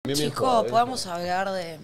Chicos, podemos hablar de...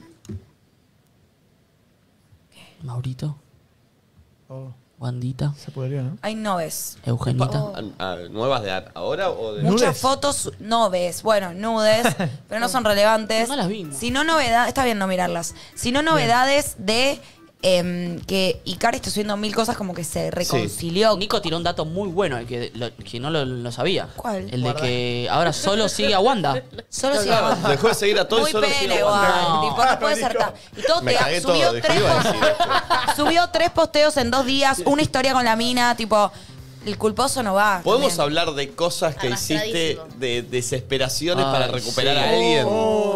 Maurito. Wandita. Se podría, ¿no? Hay noves. Eugenita. ¿Nuevas de ahora o de...? Muchas ¿Nudes? fotos noves. Bueno, nudes, pero no son relevantes. No las vimos. Si no novedades, está bien no mirarlas. Si no novedades de que Icari está subiendo 1000 cosas como que se reconcilió. Nico tiró un dato muy bueno, que no lo sabía. ¿Cuál? El de que ahora solo sigue a Wanda. Solo si Wanda. Dejó de seguir a todos y Muy solo pena sigue a Wanda. igual. No. Tipo, no puede ser tan. Y todo Me cagué todo, subió dije, tres iba a decir subió 3 posteos en 2 días, una historia con la mina, tipo, el culposo no va. ¿Podemos también. hablar de cosas que hiciste, de desesperaciones Ay, para recuperar sí. a alguien?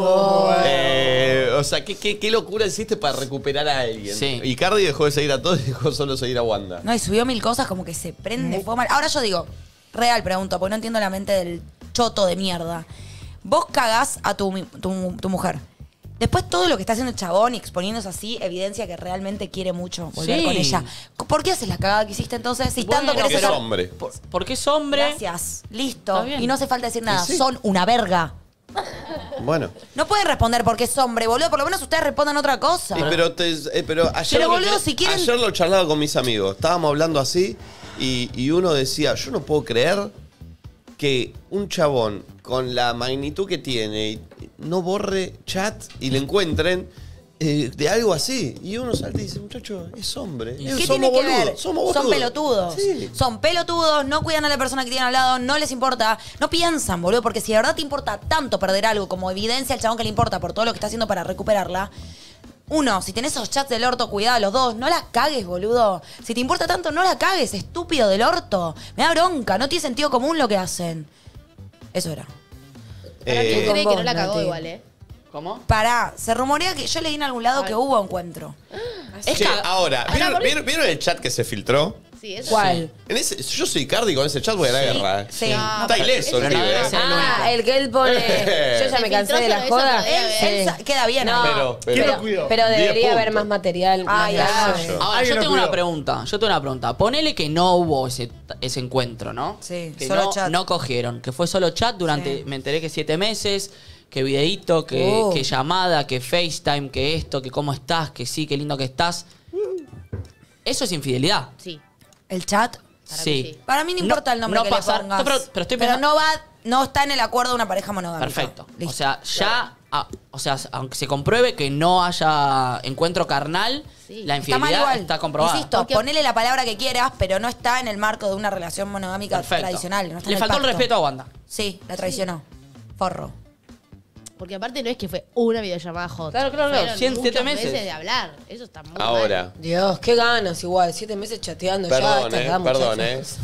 O sea, ¿qué locura hiciste para recuperar a alguien? Sí. Icardi dejó de seguir a todos y dejó solo seguir a Wanda. No, y subió 1000 cosas como que se prende fuego mal. Ahora yo digo, real pregunto, porque no entiendo la mente del choto de mierda. Vos cagás a tu mujer. Después todo lo que está haciendo el chabón y exponiéndose así evidencia que realmente quiere mucho volver Sí. con ella. ¿Por qué haces la cagada que hiciste entonces? Si tanto Bueno, querés Porque es estar- hombre. Porque es hombre. Gracias, listo. Está bien. Y no hace falta decir nada. Sí. Son una verga. Bueno. No pueden responder porque es hombre, boludo. Por lo menos ustedes respondan otra cosa. Pero ayer, Pero, boludo, si quieren- ayer lo charlaba con mis amigos. Estábamos hablando así y uno decía, yo no puedo creer que un chabón con la magnitud que tiene no borre chat y le encuentren de algo así. Y uno salta y dice, muchacho, es hombre. ¿Qué Somos tiene que boludos, ver? somos boludos. Son pelotudos. Sí. Son pelotudos, no cuidan a la persona que tienen al lado, no les importa. No piensan, boludo, porque si de verdad te importa tanto perder algo como evidencia al chabón que le importa por todo lo que está haciendo para recuperarla. Uno, si tenés esos chats del orto, cuidado, los dos, no la cagues, boludo. Si te importa tanto, no la cagues, estúpido del orto. Me da bronca, no tiene sentido común lo que hacen. Eso era. Ahora que con cree que vos, no la cagó Nati. igual, ¿Cómo? Pará, se rumorea que yo leí en algún lado que hubo encuentro. Che, ahora, ¿vieron el chat que se filtró? Sí, eso ¿Cuál? En ese, yo soy Icardi, con ese chat voy a la guerra. Sí. Está ileso el Pero no pibe. debe ser el único. El que él pone. Yo ya me cansé de la joda. Queda bien. No, ahí. Pero- ¿Quién lo cuidó? pero 10 debería haber puntos. más material. Ay, más ay. grande. Ahora, Alguien yo lo tengo una cuidó. pregunta. Ponele que no hubo ese encuentro, ¿no? Sí, que solo no, chat. no cogieron, que fue solo chat durante, Sí. me enteré que 7 meses, que videíto, que llamada, que FaceTime, que esto, que cómo estás, que sí, qué lindo que estás. Eso es infidelidad. Sí. El chat. Para Sí. mí sí. Para mí no importa el nombre no que pasar- le pongas. no, pero estoy pensando- no está en el acuerdo de una pareja monogámica. Perfecto. Listo. O sea, ya, aunque se compruebe que no haya encuentro carnal, Sí. la Está mal infidelidad igual. está comprobada. Insisto, Porque- ponele la palabra que quieras, pero no está en el marco de una relación monogámica Perfecto. tradicional. No está en Le faltó el pacto. respeto a Wanda. Sí, la traicionó. Forro. Porque aparte no es que fue una videollamada hot. Claro. Fueron 7 muchos meses. de hablar. Eso está muy Ahora, Dios, qué ganas igual. 7 meses chateando perdón, ya. perdón,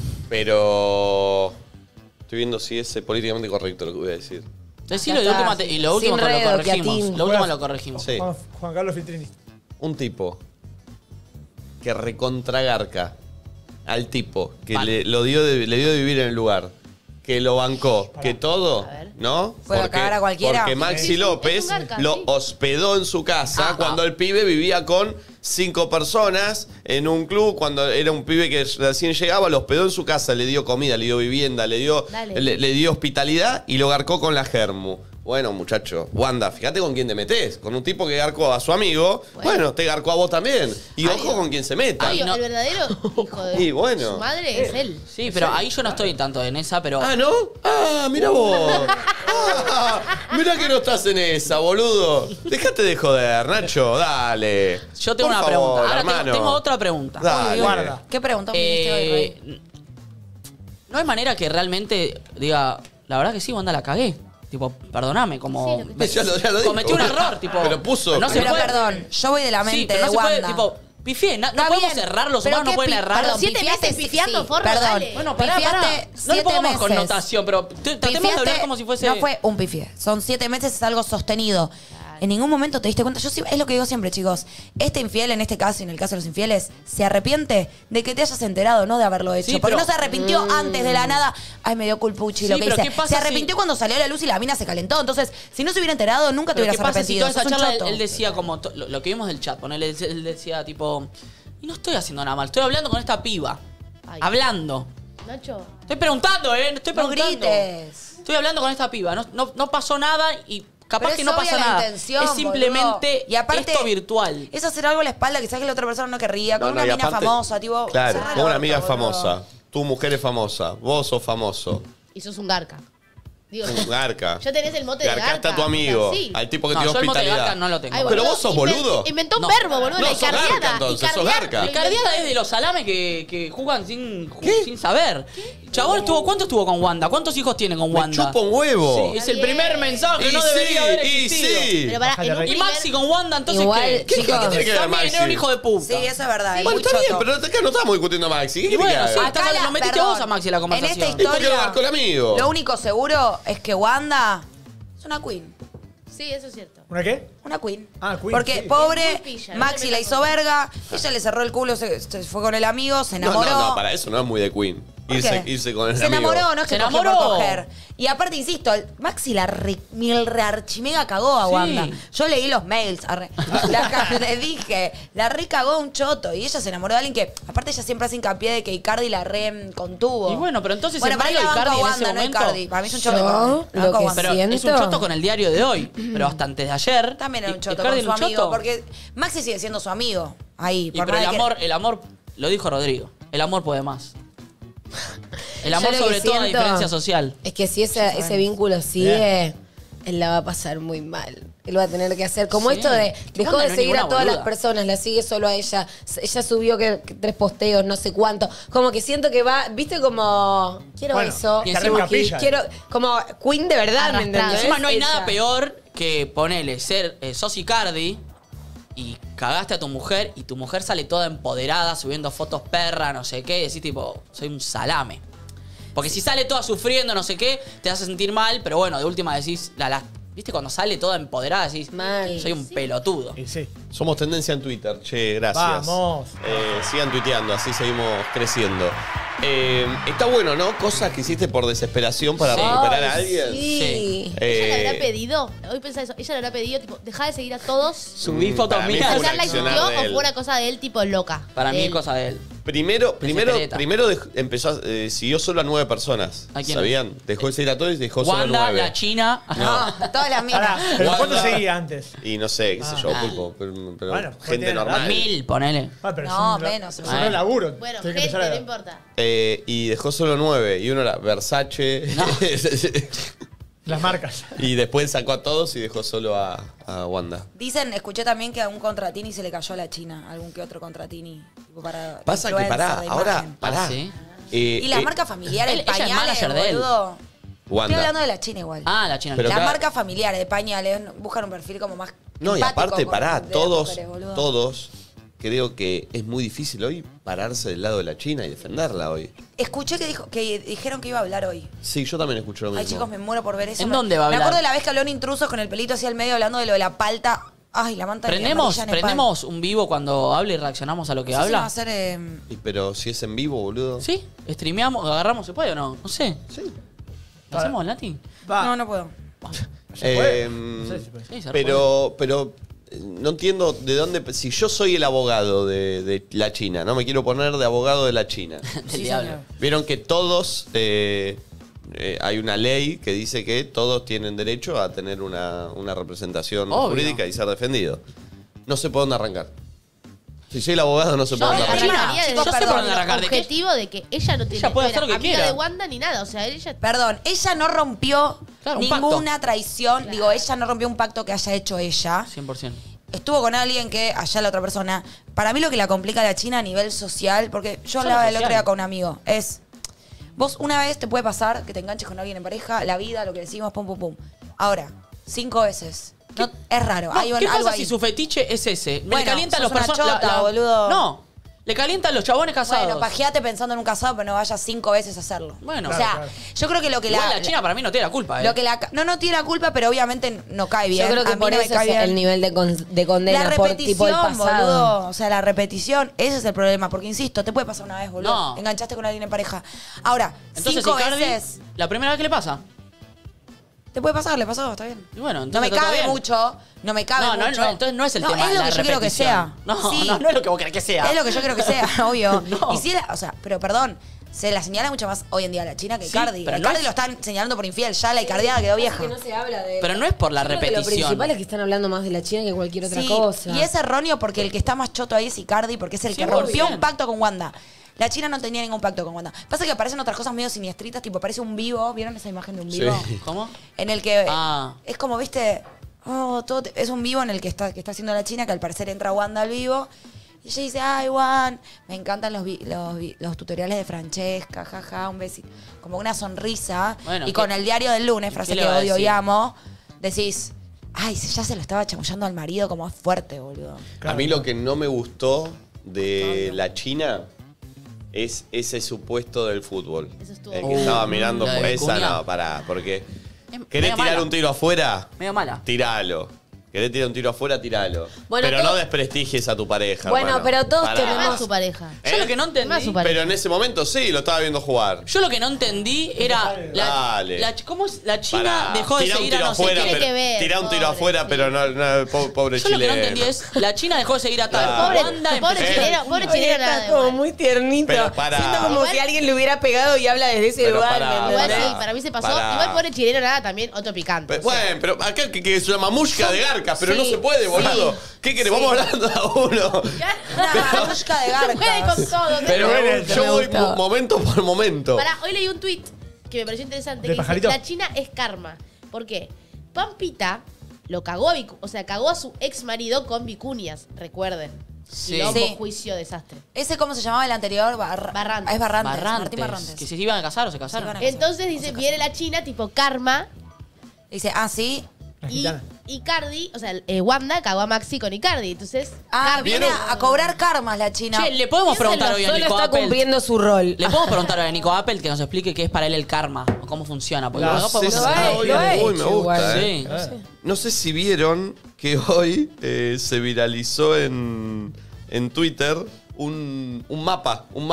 pero estoy viendo si es políticamente correcto lo que voy a decir. Decilo Ya está. y lo último Sin que lo redo, corregimos. Piatín. Lo último lo corregimos. Sí. Juan Carlos Filtrini. Un tipo que recontragarca al tipo que Vale. le dio de vivir en el lugar, que lo bancó, que todo, A ver. ¿no? Puede cagar a cualquiera. Porque Maxi Sí, López es un garca, lo sí. hospedó en su casa cuando el pibe vivía con 5 personas en un club, cuando era un pibe que recién llegaba, lo hospedó en su casa, le dio comida, le dio vivienda, le dio Dale. le dio hospitalidad y lo garcó con la germu. Bueno, muchacho, Wanda, fíjate con quién te metés. Con un tipo que garcó a su amigo, bueno, te garcó a vos también. Y ojo con quién se meta. Ay, no. El verdadero hijo de Y bueno. su madre es él. Sí, pero ahí yo no estoy tanto en esa, pero... Ah, ¿no? Ah, mira vos. Ah, mira que no estás en esa, boludo. Déjate de joder, Nacho, dale. Yo tengo Por una favor, pregunta. Ahora hermano. tengo otra pregunta. Dale. Guarda. ¿Qué preguntó mi ministro de Rey? No hay manera que realmente diga, la verdad que sí, Wanda, la cagué. Tipo, perdóname, como... Sí, lo que Ya lo dijo. Cometí un error, tipo... Pero puso. No se Pero puede... perdón, yo voy de la mente Sí, pero de no se puede, Wanda. tipo... Pifié, no Está podemos bien, errar, los pero humanos no qué pueden errar. Pero 7 pifiaste, meses pifiando, sí, forro, perdón. dale. Bueno, pará. Pifiaste No le 7 pongamos meses. connotación, pero tratemos de hablar como si fuese... No fue un pifie. Son 7 meses, es algo sostenido. En ningún momento te diste cuenta. Es lo que digo siempre, chicos. Este infiel, en este caso y en el caso de los infieles, se arrepiente de que te hayas enterado, no de haberlo hecho. Sí, porque pero- no se arrepintió antes de la nada. Ay, me dio culpuchi Sí, lo que pero hice. ¿qué pasa Se arrepintió si- cuando salió a la luz y la mina se calentó. Entonces, si no se hubiera enterado, nunca te Pero hubieras ¿qué pasa si arrepentido. toda esa Sos un charla choto. él decía como lo que vimos del chat, ponele, él decía tipo, y no estoy haciendo nada mal, estoy hablando con esta piba. Ay. Hablando. Nacho. Estoy preguntando, estoy No preguntando. grites. Estoy hablando con esta piba, no pasó nada y Capaz Pero que es no obvia pasa la nada. intención, Es simplemente boludo. Y aparte, esto virtual. Es hacer algo a la espalda que sabes que la otra persona no querría. Con No, una y mina aparte- famosa, tipo. Claro, cerrá el con una orto, amiga boludo. famosa. Tu mujer es famosa. Vos sos famoso. Y sos un garca. Digo, Un garca. yo tenés el mote de garca. Garcaste a tu amigo. O sea, sí. Al tipo que No, te dio yo el mote de hospitalidad. garca no lo tengo. Ay, Pero boludo, vos sos boludo. Inventó un No. verbo, boludo. No, la sos garca, icardiada. entonces, sos Icardiar, garca. lo La cardiada inventó. es de los salames que juegan sin saber. Chabón, ¿cuánto estuvo con Wanda? ¿Cuántos hijos tiene con Me Wanda? chupa un huevo. Sí, es el primer mensaje, Y no debería haber y existido. sí. Pero pará, en un Bájale, Y primer- Maxi con Wanda, entonces Igual, ¿qué? chicos, ¿Qué tiene que ver También Maxi? era un hijo de puta. Sí, eso es verdad. es Bueno, muy está bien, choto. pero acá no estamos discutiendo a Maxi. ¿Qué Y bueno, querés que sí, haga? está- lo metiste vos a Maxi en la conversación. En esta ¿Y por qué historia, lo marcó el amigo? lo único seguro es que Wanda es una queen. Sí, eso es cierto. ¿Una qué? Una queen. Ah, queen, Porque sí. pobre, Es muy pilla, no Maxi te la metas hizo con- verga, ella le cerró el culo, se fue con el amigo, se No, enamoró. no, para eso no es muy de Queen. ¿Por qué? Irse con el Se amigo. enamoró, no es que Se cogió por enamoró. coger. Y aparte, insisto, Maxi la archimega cagó a Sí. Wanda. Yo leí los mails, le dije, la re cagó un choto. Y ella se enamoró de alguien que, aparte ella siempre hace hincapié de que Icardi la re contuvo. Y bueno, pero entonces bueno, el para mí malo la banco Icardi a en Wanda, ese no momento- Icardi. Para mí es un Yo, choto. La banco a lo que Wanda. Pero es un Siento- choto con el diario de hoy, pero hasta antes de ayer. También era un choto Icardi con su era un amigo, choto. porque Maxi sigue siendo su amigo. Ahí, Y por pero más de que- el amor, lo dijo Rodrigo, el amor puede más. El Yo amor lo que sobre toda siento diferencia social. Es que si ese vínculo sigue, él la va a pasar muy mal. Él va a tener que hacer como Sí. esto de dejó Wanda de no es seguir a ninguna todas las boluda. personas, la sigue solo a ella. Ella subió que 3 posteos, no sé cuánto. Como que siento que va, viste como quiero Bueno, eso, está quiero en capilla. quiero como Queen de verdad, ¿me Arrastrada. entendés? Encima no hay Ella. nada peor que ponerle ser sos Icardi y cagaste a tu mujer y tu mujer sale toda empoderada subiendo fotos perra, no sé qué, y decís tipo, soy un salame. Porque si sale toda sufriendo, no sé qué, te hace sentir mal, pero bueno, de última decís, ¿viste cuando sale toda empoderada? Decís, Mal. soy un pelotudo. Y sí. Somos tendencia en Twitter, che, gracias. Vamos. Sigan tuiteando, así seguimos creciendo. Está bueno, ¿no? Cosas que hiciste por desesperación para Sí. recuperar a Ay, alguien. Sí. Ella le Eh, habrá pedido, hoy pensé eso, ella le habrá pedido, tipo, dejá de seguir a todos. Subí Mm, fotos para mí mías. fue ¿Hacerla una accionar insistió de o él. fue una cosa de él, tipo, loca? Para De mí él. cosa de él. Primero Desespereta. empezó, siguió solo a 9 personas. ¿A quién? ¿Sabían? Dejó de seguir a todos y dejó solo a Wanda, 9. la China. No, todas las Pará, minas. pero ¿cuánto Wanda. seguía antes? Y no sé, qué sé yo, Ah. pulpo. Pero Bueno, gente tiene la normal. 1000, ponele. Ah, pero No, es un, menos, Es seguro. un laburo. Bueno, Tenés que gente, empezar a- no importa. Y dejó solo 9. Y uno era Versace. Las marcas. y después sacó a todos y dejó solo a Wanda. Dicen, escuché también que a un contratini se le cayó a la China, algún que otro contratini. Tipo para Pasa que influencer pará, de ahora, imagen. pará. Ah, ¿sí? Y las marcas familiares, Ella es pañales, manager de él. boludo. Estoy Wanda. hablando de la China igual. Ah, la China. Pero las cada- marcas familiares de pañales buscan un perfil como más No, y empático aparte, con- pará, de las todos, mujeres, boludo. todos, creo que es muy difícil hoy pararse del lado de la China y defenderla hoy. Escuché que dijeron que iba a hablar hoy. Sí, yo también escucho lo mismo. Ay, chicos, me muero por ver eso. ¿En dónde va a Me hablar? acuerdo de la vez que habló en Intrusos con el pelito hacia el medio hablando de lo de la palta. Ay, la manta ¿Prendemos, amarilla en Nepal. ¿Prendemos un vivo cuando hable y reaccionamos a lo que No sé si va habla? a ser, Y pero si es en vivo, boludo. ¿Sí? ¿Streameamos? ¿Agarramos? ¿Se puede o no? No sé. Sí. ¿Lo hacemos, Nati? Va. No, no puedo. ¿Se puede? Em, No sé si se puede. Sí, se pero no entiendo de dónde. Si yo soy el abogado de la China, no me quiero poner de abogado de la China. puede. Del Sí, diablo. señor. Vieron que todos. Hay una ley que dice que todos tienen derecho a tener una representación Obvio. jurídica y ser defendido. No sé por dónde arrancar. Si soy el abogado, no sé por Yo, dónde la arrancar. China, Arrancaría yo desde sé el por dónde arrancar. ¿De qué? objetivo de que ella no tiene Ella puede no era hacer lo que amiga quiera. de Wanda ni nada. O sea, ella... Perdón, ella no rompió Claro, un ninguna traición. Digo, ella no rompió un pacto que haya hecho ella. 100%. Estuvo con alguien que allá la otra persona. Para mí lo que la complica a la China a nivel social, porque yo Solo hablaba el otro social. día con un amigo, es, vos una vez te puede pasar que te enganches con alguien en pareja, la vida, lo que decimos, pum, pum, pum. Ahora, 5 veces. No, es raro. No, hay ¿qué algo pasa ahí. si su fetiche es ese? Le Bueno, calientan sos los una personas. chota, boludo. No, le calientan los chabones casados. Bueno, pajeate pensando en un casado, pero no vayas 5 veces a hacerlo. Bueno. o Claro, sea, claro. yo creo que lo que Igual la China para mí no tiene la culpa, ¿eh? Lo que no tiene la culpa, pero obviamente no cae bien. Yo creo A que mí por no me eso cae es bien. el nivel de condena La por repetición, tipo el pasado. boludo. O sea, la repetición, ese es el problema. Porque insisto, te puede pasar una vez, boludo. No. Enganchaste con alguien en pareja. Ahora, Entonces, 5 Icardi, veces. la primera vez que le pasa. Te puede pasar, le pasó, está bien. Y bueno, No entonces me está cabe bien. mucho. No me cabe No, mucho. entonces no es el tema es lo la que yo quiero que repetición. sea. No, Sí. no es lo que vos querés que sea. Es lo que yo quiero que sea, obvio. No. Y si o sea, pero perdón, se la señala mucho más hoy en día a la China que Sí, Icardi. pero Icardi no es- lo están señalando por infiel, ya la icardiada quedó vieja. Que no se habla de... Pero no es por la Yo creo que repetición. Lo principal es que están hablando más de la China que cualquier otra Sí, cosa. y es erróneo porque el que está más choto ahí es Icardi, porque es el que 100%. rompió un pacto con Wanda. La China no tenía ningún pacto con Wanda. Pasa que aparecen otras cosas medio siniestritas, tipo aparece un vivo, ¿vieron esa imagen de un vivo? Sí. ¿Cómo? En el que Ah. es como, viste, es un vivo en el que está haciendo la China, que al parecer entra Wanda al vivo. Y ella dice, ay, Juan, me encantan los tutoriales de Francesca, jaja, un besito. Como una sonrisa. Bueno, y ¿qué- con el diario del lunes, qué frase le que va a odio y decir? amo, decís, ay, ya se lo estaba chamullando al marido, como es fuerte, boludo. A mí lo que no me gustó de la China es ese supuesto del fútbol. Eso estuvo El que bueno. estaba mirando la de por esa, Vicuña. no, pará, porque Es ¿querés medio tirar mala. un tiro afuera? Medio mala. Tiralo. ¿Querés tirar un tiro afuera? Tiralo. Bueno, pero todo- no desprestigies a tu pareja, Bueno, hermano. pero todos Pará. tenemos- Más su pareja. Yo lo que no entendí. Más su pareja. Pero en ese momento sí, lo estaba viendo jugar. Yo lo que no entendí era. Dale. ¿Cómo es? La China Pará. dejó de Tirá un seguir a tiro no sé afuera, qué. Tiene pero- que ver, tirá un tiro pobre, afuera, sí. pero no, pobre Yo lo que no chileno. entendí es. La China dejó de seguir a tal. Claro. Wanda Pobre empezó- chileno, pobre Oye, chileno está nada. como igual. muy tiernito. Pero pará. Siento como Igual- si alguien le hubiera pegado y habla desde ese Pero lugar. pará, ¿me Igual entendés? sí, para mí se pasó. Pará. Igual pobre chileno nada, también otro picante. Pero, o sea. bueno, pero acá que es una mamushka de garca, pero no Sí, se puede, boludo. ¿Qué querés? Vamos hablando a uno. Una busca de Se puede garcas. con todo. Pero Me gusta, yo me voy gustó. momento por momento. Pará, hoy leí un tweet que me pareció interesante. ¿De Que dice, pajarito? la China es karma. ¿Por qué? Pampita lo cagó a o sea, cagó a su ex marido con vicuñas, recuerden. Sí. Quilombo, Sí. juicio, desastre. ¿Ese cómo se llamaba el anterior? Barrantes. Es Barrantes. Barrantes. Martín Barrantes. Que se iban a casar o se casaron. Se iban a casar. Entonces dice, viene la China, tipo karma, Dice, sí. La y gitana. Icardi, o sea, Wanda cagó a Maxi con Icardi. Entonces, karma. Viene a cobrar karmas la China. Che, le podemos preguntar hoy a Solo Nico está Apple. cumpliendo su rol. Le podemos preguntar a Nico Apple que nos explique qué es para él el karma o cómo funciona. Porque No los dos sé podemos si- Lo ha- Uy, lo ha me hecho gusta, igual. Sí. No sé si vieron que hoy se viralizó en Twitter un mapa, un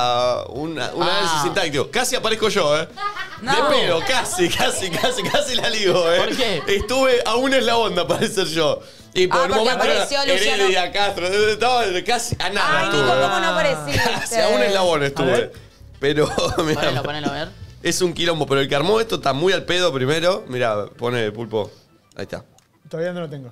análisis sintáctico. Casi aparezco yo, ¿eh? No. De pedo, casi la ligo, ¿eh? ¿Por qué? Estuve a un eslabón de aparecer yo. Y por un porque momento era apareció Luciano. Heredia, Castro, no, casi a nada Ay, estuve. Nico, ¿cómo no apareciste? Casi a un eslabón A estuve. ver. Pero, mirá, Ponelo a ver. es un quilombo, pero el que armó esto está muy al pedo primero. Mirá, pone Pulpo. Ahí está. Todavía no lo tengo.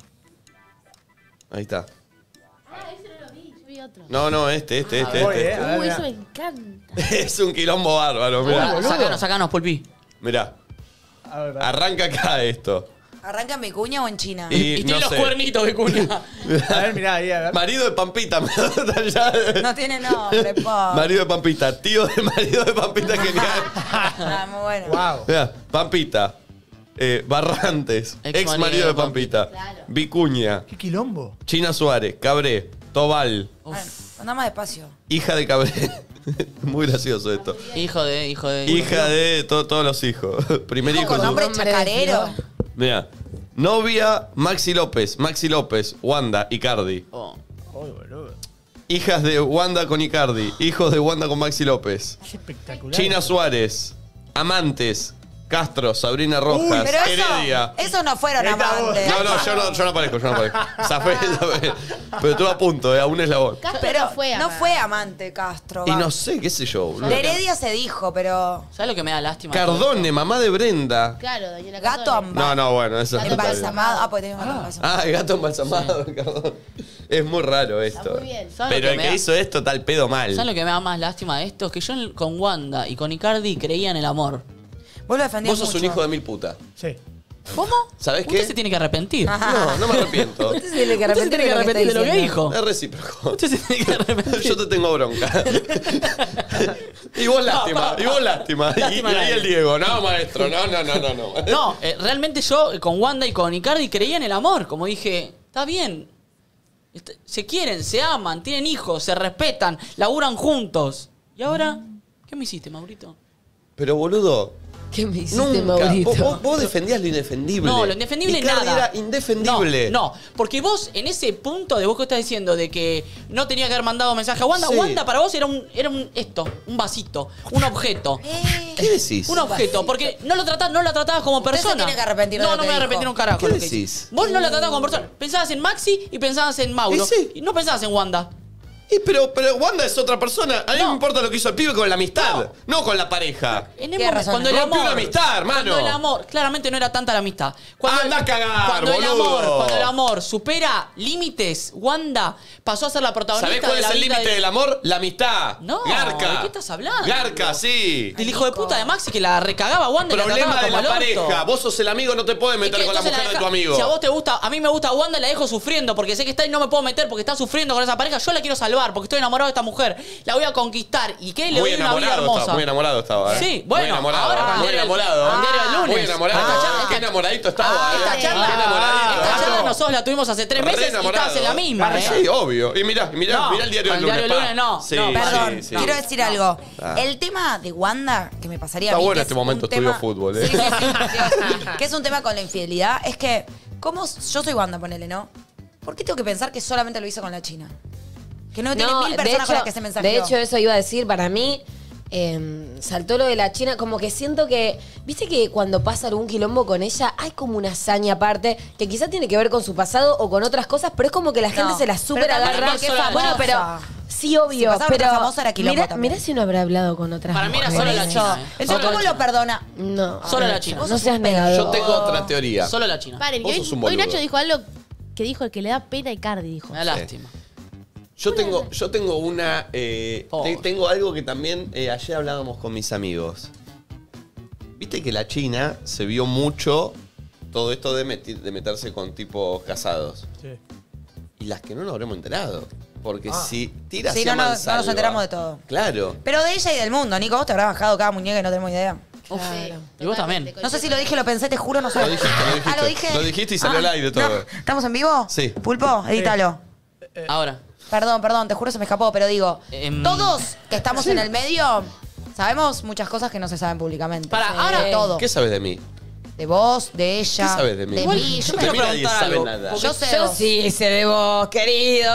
Ahí está. Ah, ese no lo vi, yo vi otro. No, este. voy, a ver, mirá. Eso me encanta. Es un quilombo bárbaro, mirá. boludo. Sacanos, Pulpi. Mirá, A ver, pará. arranca acá esto. ¿Arranca en Vicuña o en China? Y Y tiene no los sé. cuernitos de cuña. A ver, mirá ahí, a ver. Marido de Pampita. me da ya. No tiene nombre, po. Marido de Pampita. Tío de marido de Pampita, genial. Ah, muy bueno. Wow. Mirá, Pampita. Barrantes. Ex marido de Pampita. Claro. Vicuña. Qué quilombo. China Suárez. Cabré. Tobal. Bueno, anda más despacio. Hija de Cabré. Muy gracioso esto. Hijo de. Hija de todos los hijos. Primer hijo. Con de- nombre nombre de chacarero. flor. Mira. Novia Maxi López, Wanda, Icardi. Oh. Uy, boludo. Hijas de Wanda con Icardi. Hijos de Wanda con Maxi López. Qué espectacular. China Suárez. Amantes. Castro, Sabrina Rojas. Pero Heredia. eso no fueron Esta voz. amantes. Yo no aparezco. Zafé. Pero estuve a punto, a un eslabón. Castro Pero no fue amante Castro. Y va. no sé, qué sé yo, boludo. De Heredia se dijo, pero... ¿Sabes lo que me da lástima? de todo Cardone, mamá de Brenda. Claro, Daniela Gato Cardone. No, bueno, eso Gato no está bien. embalsamado. Ah, pues tenés un gato embalsamado. Ah, el gato embalsamado, Cardone. Es muy raro esto. Está muy bien. ¿Sabes Pero lo el me que da- hizo esto está al pedo mal. ¿Sabes lo que me da más lástima de esto? Es que yo con Wanda y con Icardi creía en el amor. Vos lo defendías Vos sos un mucho. hijo de mil puta. Sí. ¿Cómo? ¿Sabés Usted qué? se tiene que arrepentir. No me arrepiento. Usted se tiene que Usted se arrepentir tiene que arrepentir de lo que dijo. Es recíproco. Usted se tiene que arrepentir. Yo te tengo bronca. Y vos lástima. Y Lástima ahí nadie. el Diego. No, maestro. No. No, realmente yo con Wanda y con Icardi creía en el amor. Como dije, está bien. Se quieren, se aman, tienen hijos, se respetan, laburan juntos. ¿Y ahora? ¿Qué me hiciste, Maurito? Pero boludo, ¿Qué me hiciste, nunca. Maurito? Vos defendías lo indefendible. No, lo indefendible Icardi nada. era indefendible. No, porque vos en ese punto de vos que estás diciendo de que no tenía que haber mandado mensaje a Wanda, Sí. Wanda para vos era un vasito, un objeto. ¿Qué decís? Un objeto, porque no la tratabas como Usted se persona. tiene que arrepentir de No, lo no que me voy a dijo. arrepentir un carajo. ¿Qué de lo que decís? hice. Vos no la tratabas como persona. Pensabas en Maxi y pensabas en Mauro. Y sí. Y no pensabas en Wanda. Pero Wanda es otra persona. A mí me importa lo que hizo el pibe con la amistad, no con la pareja. En el Tienes momento, razón. cuando el Rompió amor, una amistad, hermano. Cuando el amor, claramente no era tanta la amistad. Anda a cagar, cuando boludo. cuando el amor supera límites, Wanda pasó a ser la protagonista. ¿Sabés cuál de es la el vida límite del amor? La amistad. No, Garca. ¿de qué estás hablando? Garca, sí. Del hijo de puta de Maxi que la recagaba a Wanda y la Problema trataba de como la el orto. pareja. Vos sos el amigo, no te puedes ¿Y meter qué? con la Entonces mujer de deja- tu amigo. Si a vos te gusta, a mí me gusta Wanda, la dejo sufriendo porque sé que está y no me puedo meter porque está sufriendo con esa pareja. Yo la quiero salvar porque estoy enamorado de esta mujer. La voy a conquistar y que le Muy doy una vida enamorado hermosa. estaba, muy enamorado estaba, ¿eh? Sí, bueno, muy enamorado, ahora con muy diario- enamorado. con diario del lunes. Muy enamorado. Esta charla- Qué enamoradito estaba, esta ¿eh? charla- Qué enamoradito. Esta charla nosotros la tuvimos hace 3 Re meses y enamorado. estabas en la misma, ¿eh? Sí, obvio. Y mirá No, el diario del con el lunes. diario pa. lunes no. Sí, No, sí, Perdón, sí. quiero decir algo. Ah. El tema de Wanda, que me pasaría Está a mí. bueno que este es momento, un estudio tema- fútbol, ¿eh? Sí, que es un tema con la infidelidad. Es que, ¿cómo yo soy Wanda, ponele, ¿no? ¿Por qué tengo que pensar que solamente lo hizo con la China? Que no tiene 1000 personas con las que se mensajeó. De hecho, eso iba a decir, para mí, saltó lo de la China, como que siento que, viste que cuando pasa algún quilombo con ella, hay como una hazaña aparte, que quizá tiene que ver con su pasado o con otras cosas, pero es como que la gente No, se la pero super también agarra. porque es Bueno, famosa. pero sí, obvio, Si pasaba pero otra famosa era quilombo mira, también. mira si no habrá hablado con otras Para mí era mujeres. solo la China, ¿eh? Entonces, Solo ¿cómo la lo China. No. perdona? Solo la China. No seas negador. Yo tengo otra teoría. Solo la China. Paren, Vos que sos un hoy boludo. Nacho dijo algo que dijo que le da pena a Icardi, dijo. Me da lástima. Yo tengo una. Pobre. Tengo algo que también ayer hablábamos con mis amigos. Viste que la China se vio mucho todo esto de meterse con tipos casados. Sí. Y las que no nos habremos enterado. Porque si tira Sí, hacia no nos mansalva- enteramos de todo. Claro. Pero de ella y del mundo, Nico. Vos te habrás bajado cada muñeca y no tenemos idea. Claro. Y vos también. Totalmente, No sé si lo dije, lo pensé, te juro, no sé. Lo dijiste, lo dijiste. Ah, lo dije. Lo dijiste y salió al aire todo. no. ¿Estamos en vivo? Sí. Pulpo, edítalo. Ahora. Perdón, te juro se me escapó, pero digo, todos que estamos en el medio sabemos muchas cosas que no se saben públicamente. Para, Sí. ahora- todo. ¿Qué sabes de mí? De vos, de ella. ¿Qué sabes de mí? De Igual, mí. yo Yo, me De quiero mí nadie preguntar sabe algo. nada. yo sé Yo vos. sí sé de vos, querido.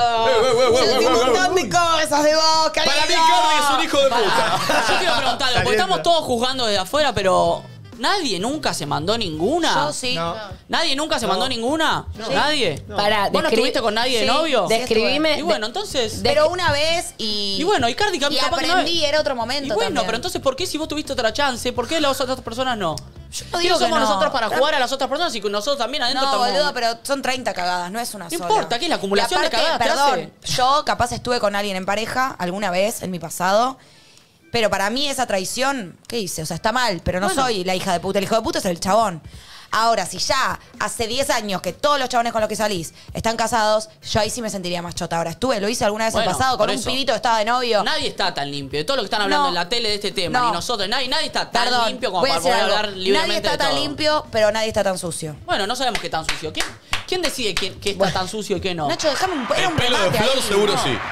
Yo sé un montón de cosas de vos, querido. Para mí, Cardi es un hijo de puta. Yo quiero preguntar algo, porque Saliendo. estamos todos juzgando desde afuera, pero nadie nunca se mandó ninguna. Yo sí. No. ¿Nadie nunca se mandó ninguna? ¿Nadie? Pará, ¿Vos no describi- estuviste con nadie de Sí. novio? Describime. Y bueno, entonces... Pero una vez y. Y bueno, Icardi y capaz que no aprendí, es. era otro Y momento. bueno, también. pero entonces, ¿por qué si vos tuviste otra chance? ¿Por qué las otras personas no? Yo no ¿Quiénes digo que somos no. nosotros para jugar a las otras personas y que nosotros también adentro No, estamos... boludo, pero son 30 cagadas, no es una No sola. importa, ¿qué es la acumulación Y de cagadas que Perdón, yo capaz estuve con alguien en pareja alguna vez en mi pasado, pero para mí esa traición, ¿qué hice? O sea, está mal, pero no Bueno. soy la hija de puta. El hijo de puta es el chabón. Ahora, si ya hace 10 años que todos los chabones con los que salís están casados, yo ahí sí me sentiría más chota. Ahora, lo hice alguna vez en Bueno, el pasado con por un eso. pibito que estaba de novio. Nadie está tan limpio. De todo lo que están hablando No. en la tele de este tema, No. ni nosotros, nadie está tan Perdón, limpio como voy a para decir poder algo. hablar libremente Nadie está de tan todo. limpio, pero nadie está tan sucio. Bueno, no sabemos qué tan sucio. ¿Quién decide qué está tan sucio y qué no? Nacho, déjame un, era El un pelo de remate Flor ahí. seguro No. sí.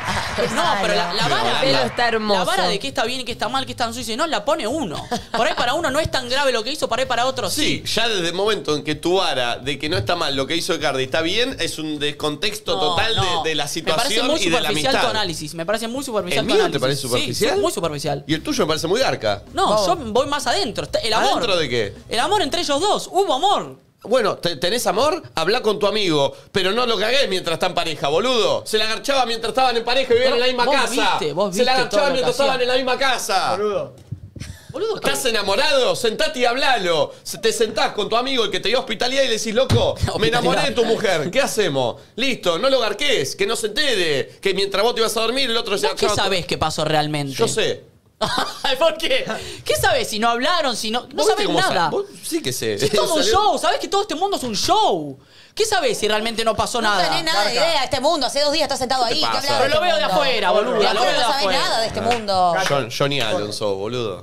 No, pero la vara, El pelo está hermoso. la vara de qué está bien y qué está mal, qué está sucio, no la pone uno. Por ahí para uno no es tan grave lo que hizo, por ahí para otro Sí, sí. ya desde el momento en que tu vara de que no está mal lo que hizo Icardi está bien, es un descontexto No, total no. de la Me parece situación muy y de la superficial amistad. tu análisis. Me parece muy superficial ¿El tu mío te análisis. parece superficial? Sí, muy superficial. Y el tuyo me parece muy garca. No, yo voy más adentro. Está el amor. ¿Adentro de qué? El amor entre ellos dos. Hubo amor. Bueno, ¿tenés amor? Habla con tu amigo, pero no lo cagués mientras están en pareja, boludo. Se la agarchaba mientras estaban en pareja y vivían en la misma Vos casa. vos Se la viste todo agarchaba lo mientras que hacía. estaban en la misma casa. Boludo. Boludo, ¿Estás enamorado? Sentate y hablalo. Te sentás con tu amigo, el que te dio hospitalidad, y le decís, loco, me enamoré de tu mujer. ¿Qué hacemos? Listo, no lo garques, que no se entere. Que mientras vos te ibas a dormir, el otro se ¿Vos qué agachaba. sabés qué pasó realmente? Yo sé. ¿Por qué? ¿Qué sabés si no hablaron, si no... No ¿Vos viste sabés cómo nada. vos sí que sé. Si es todo un Salió- show, sabés que todo este mundo es un show. ¿Qué sabés si realmente no pasó No nada? tenés nada de idea de este mundo. Hace 2 días estás sentado ahí. ¿Qué pasa? hablas Pero lo veo de mundo? afuera, boluda, De lo afuera veo de no sabés afuera. nada de este mundo. Johnny Alonso, boludo.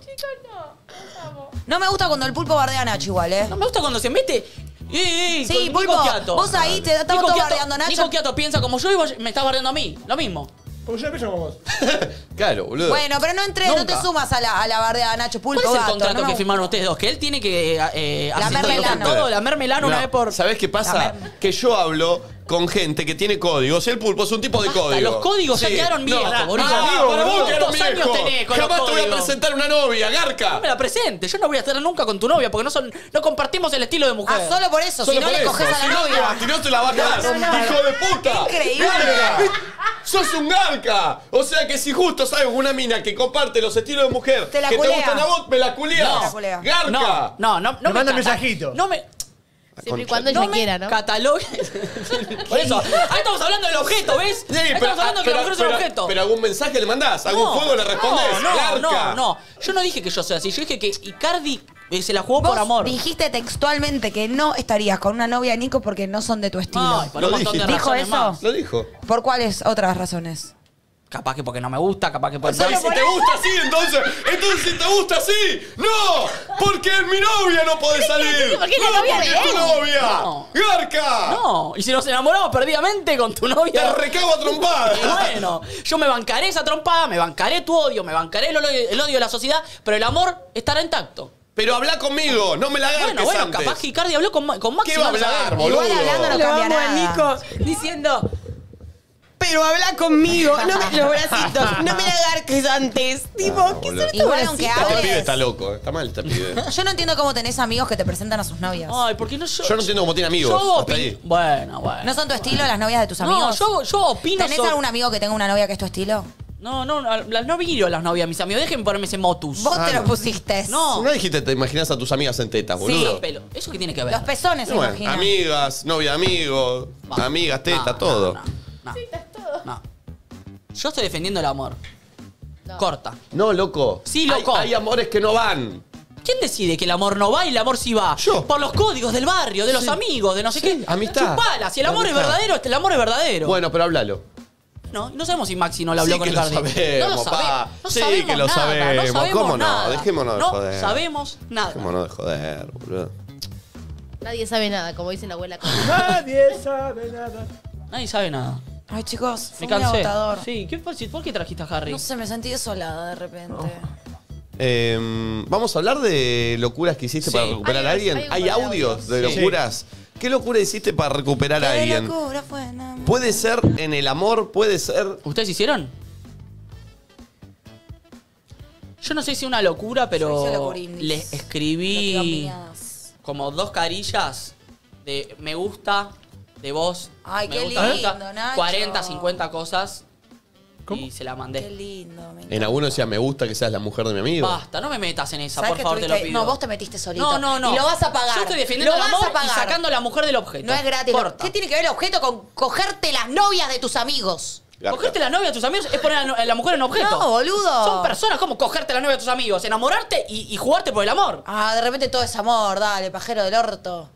No me gusta cuando el pulpo bardea a Nacho igual, ¿eh? No me gusta cuando se mete... Sí, con Pulpo, Nico Quiato. vos ahí te estamos Nico todos Quiato- bardeando a Nacho. Nico Quiato piensa como yo y vos me estás bardeando a mí. Lo mismo. Porque yo empiezo con vos. Claro, boludo. Bueno, pero no entres, no te Nunca. sumas a la bardeada a Nacho Pulpo. ¿Cuál es el gato, contrato no me que firmaron ustedes dos? Que él tiene que Lamer melano. todo, lamer melano una No, vez por... ¿Sabés qué pasa? Que yo hablo con gente que tiene códigos. Y el pulpo es un tipo de Basta, código. los códigos ya quedaron viejos, boludo. Para vos quedaron ¿Cuántos años viejos. tenés con los Jamás te voy a códigos? presentar una novia, garca. No me la presente. Yo no voy a estar nunca con tu novia porque no compartimos el estilo de mujer. Ah, solo por eso. Solo Si no por le eso. coges a Si la no, novia. si no te la bajás, hijo de puta. Increíble. ¡Sos un garca! O sea que si justo sabes una mina que comparte los estilos de mujer Te la que culea. te gustan a vos, me la culiás. No. Te la culea. ¡Garca! No Me me manda cata- mensajito. No me... Siempre y Concha. cuando ella quiera, ¿no? Catalogue. Por eso, ahí estamos hablando del objeto, ¿ves? Sí, Ahí estamos hablando que la mujer es un objeto. pero algún mensaje le mandás, algún juego le respondés. ¡Garca! No. Yo no dije que yo soy así. Yo dije que Icardi se la jugó por Vos amor. dijiste textualmente que no estarías con una novia de Nico porque no son de tu estilo. Ay, por Lo un montón de dijiste. ¿Dijo razones eso? más. Lo dijo. ¿Por cuáles otras razones? Capaz que porque no me gusta, capaz que porque... ¿Y si te gusta así, entonces si te gusta así? ¡No! ¡Porque es mi novia no podés salir! porque es la ¡No, novia porque de es tu él! novia! No. ¡Garca! No, y si nos enamoramos perdidamente con tu novia... ¡Te recago a trompadas! Y bueno, yo me bancaré esa trompada, me bancaré tu odio, me bancaré el odio de la sociedad, pero el amor estará intacto. Pero habla conmigo, no me la garques Bueno, antes. capaz que Icardi habló con Maxi. ¿Qué va a no lo hablar, sabemos. boludo? Igual hablando no Lo cambia amo a nada. Nico diciendo, pero habla conmigo, no me los bracitos, no me la garques antes. Tipo, ¿qué boludo. son estos Igual aunque bracitos? Este pibe hables. está loco, está mal este pibe. Yo no entiendo cómo tenés amigos que te presentan a sus novias. Ay, porque no yo. Yo no entiendo cómo tiene amigos, Yo hasta opi- ahí. Bueno. ¿No son tu estilo las novias de tus amigos? No, yo opino ¿Tenés sobre- algún amigo que tenga una novia que es tu estilo? No, no miro a las novias, mis amigos. Déjenme ponerme ese motus. Vos te no. lo pusiste. No. No dijiste, te imaginas a tus amigas en tetas, Sí, boludo. pelo. ¿Eso qué tiene que ver? Los pezones, se Bueno, imagina. amigas, novia de amigos, Va. amigas, teta, No, todo. No. No. Yo estoy defendiendo el amor. No. Corta. No, loco. Sí, loco. Hay amores que no van. ¿Quién decide que el amor no va y el amor sí va? Yo. Por los códigos del barrio, de los Sí. amigos, de no sé Sí, qué. amistad. Chupala. Si el amor Amistad. es verdadero, el amor es verdadero. Bueno, pero háblalo. No sabemos si Maxi no lo habló Sí con que lo Icardi. sabemos, no lo pa. sabemos. No Sí sabemos que lo nada, sabemos. No sabemos ¿Cómo no? nada. Dejémonos de no joder. sabemos nada. Dejémonos de joder, boludo. Nadie sabe nada, como dice la abuela. Nadie sabe nada. Nadie sabe nada. Ay, chicos, Me fue muy cansé. agotador. Sí, ¿por qué trajiste a Harry? No sé, me sentí desolada de repente. Vamos a hablar de locuras que hiciste Sí. para recuperar a Hay- alguien. hay un Hay par de audios audios. de Sí. locuras. ¿Qué locura hiciste para recuperar a Qué alguien? locura fue, no. Puede ser en el amor, puede ser. ¿Ustedes hicieron? Yo no sé si una locura, Yo pero hice locurindis. les Lo que escribí opinás. como 2 carillas de me gusta, de vos. Ay, me qué gusta, me lindo, gusta, Nacho. 40, 50 cosas. ¿Cómo? Y se la Qué mandé. lindo, me En encanta. alguno decía, me gusta que seas la mujer de mi amigo. Basta, no me metas en esa, ¿Sabes por que favor, te lo tuviste- pido. No, vos te metiste solito. No. Y lo vas a pagar. Yo estoy defendiendo Lo el vas amor a pagar. y sacando a la mujer del objeto. No es gratis. Corta. ¿Qué tiene que ver el objeto con cogerte las novias de tus amigos? Garca. Cogerte la novia de tus amigos es poner a la mujer en objeto. No, boludo. Son personas como cogerte la novia de tus amigos, enamorarte y jugarte por el amor. Ah, de repente todo es amor, dale, pajero del orto.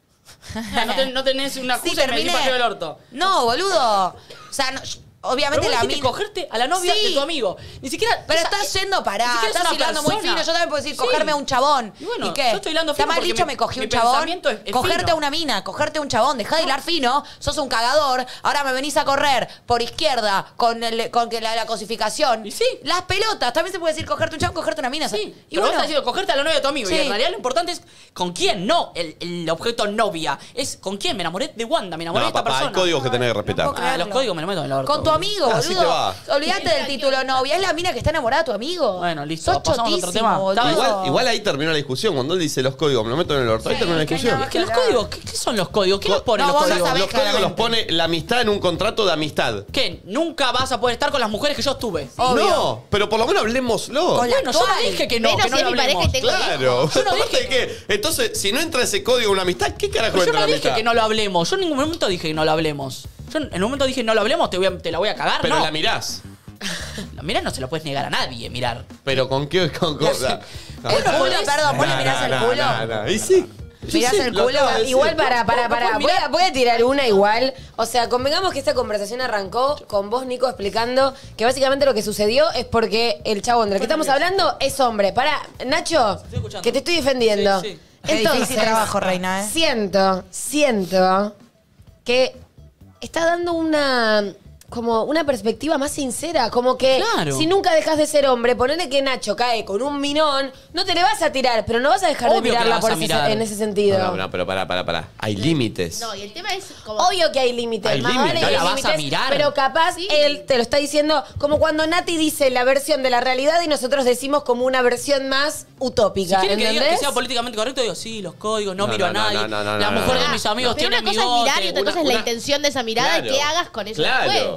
No tenés una Sí, excusa y me decís terminé. pajero del orto. No, boludo. O sea, no, obviamente Pero la vos dijiste mina... cogerte a la novia Sí. de tu amigo. Ni siquiera. Pero esa- estás yendo ni pará, siquiera es estás una hilando muy persona. fino. Yo también puedo decir Sí. cogerme a un chabón. Y bueno, ¿Y qué? yo estoy hilando Está fino mal porque dicho, me cogí mi un chabón. pensamiento es Cogerte fino. a una mina, cogerte a un chabón, dejá de hilar fino, sos un cagador. Ahora me venís a correr por izquierda con que la cosificación. Y sí. Las pelotas, también se puede decir cogerte un chabón, cogerte una mina. Sí, Y pero vos bueno, estás diciendo cogerte a la novia de tu amigo. Sí. Y en realidad lo importante es con quién, no el objeto novia. Es con quién. Me enamoré de Wanda, me enamoré No, de esta papá, hay persona. códigos que tenés que respetar. puedo Ah, creerlo. los códigos me los meto en el orto. con tu amigo, Así te boludo. va. Olvídate del título novia, es la mina que está enamorada de tu amigo. Bueno, listo, Sos pasamos a otro chotísimo, tema. boludo. Igual ahí terminó la discusión. Cuando él dice los códigos, me lo meto en el orto. Ahí terminó la discusión. Es que los códigos, ¿qué son los códigos? ¿Qué nos ponen No, los vos no códigos? sabés. Los códigos los claramente. pone la amistad en un contrato de amistad. ¿Qué? Nunca vas a poder estar con las mujeres que yo estuve. Obvio. No, pero por lo menos hablemoslo. Con la Bueno, yo no actual. dije que no, Menos que no si lo es mi pareja hablemos. y tengo Claro. Yo no Aparte dije- que, entonces, si no entra ese código en una amistad, ¿qué carajo Pero yo entra no en la dije amistad? que no lo hablemos. Yo en ningún momento dije que no lo hablemos. Yo en un momento dije no lo hablemos, te la voy a cagar. Pero no. la mirás. Mirar no se lo puedes negar a nadie, mirar. Pero con qué cosa. Vos no podés- perdón, vos le mirás el culo. Y sí. Mirás el lo culo. acabo de decir. Igual para. Vos mirá. Voy a tirar una igual. O sea, convengamos que esta conversación arrancó con vos, Nico, explicando que básicamente lo que sucedió es porque el chabón del que estamos hablando es hombre. Pará, Nacho, Estoy escuchando. que te estoy defendiendo. Sí, sí. Qué difícil trabajo, reina, ¿eh? Siento que está dando como una perspectiva más sincera, como que Claro. si nunca dejas de ser hombre, ponele que Nacho cae con un minón, no te le vas a tirar, pero no vas a dejar Obvio de que la mirarla vas por a ese- mirar. en ese sentido. No, pero pará. Hay límites. No, y el tema es como. Obvio que hay límites, Hay más límites. vale No que la hay vas a límites, mirar. pero capaz Sí. él te lo está diciendo como cuando Nati dice la versión de la realidad y nosotros decimos como una versión más Si utópica, quieren que diga que ¿entendés? sea políticamente correcto, digo, sí, los códigos, no No, miro no, a nadie. no, Las mujeres de mis amigos Pero una tienen cosa es mirar y bigote. otra cosa es la una- intención de esa mirada y Claro. qué hagas con eso Claro. después.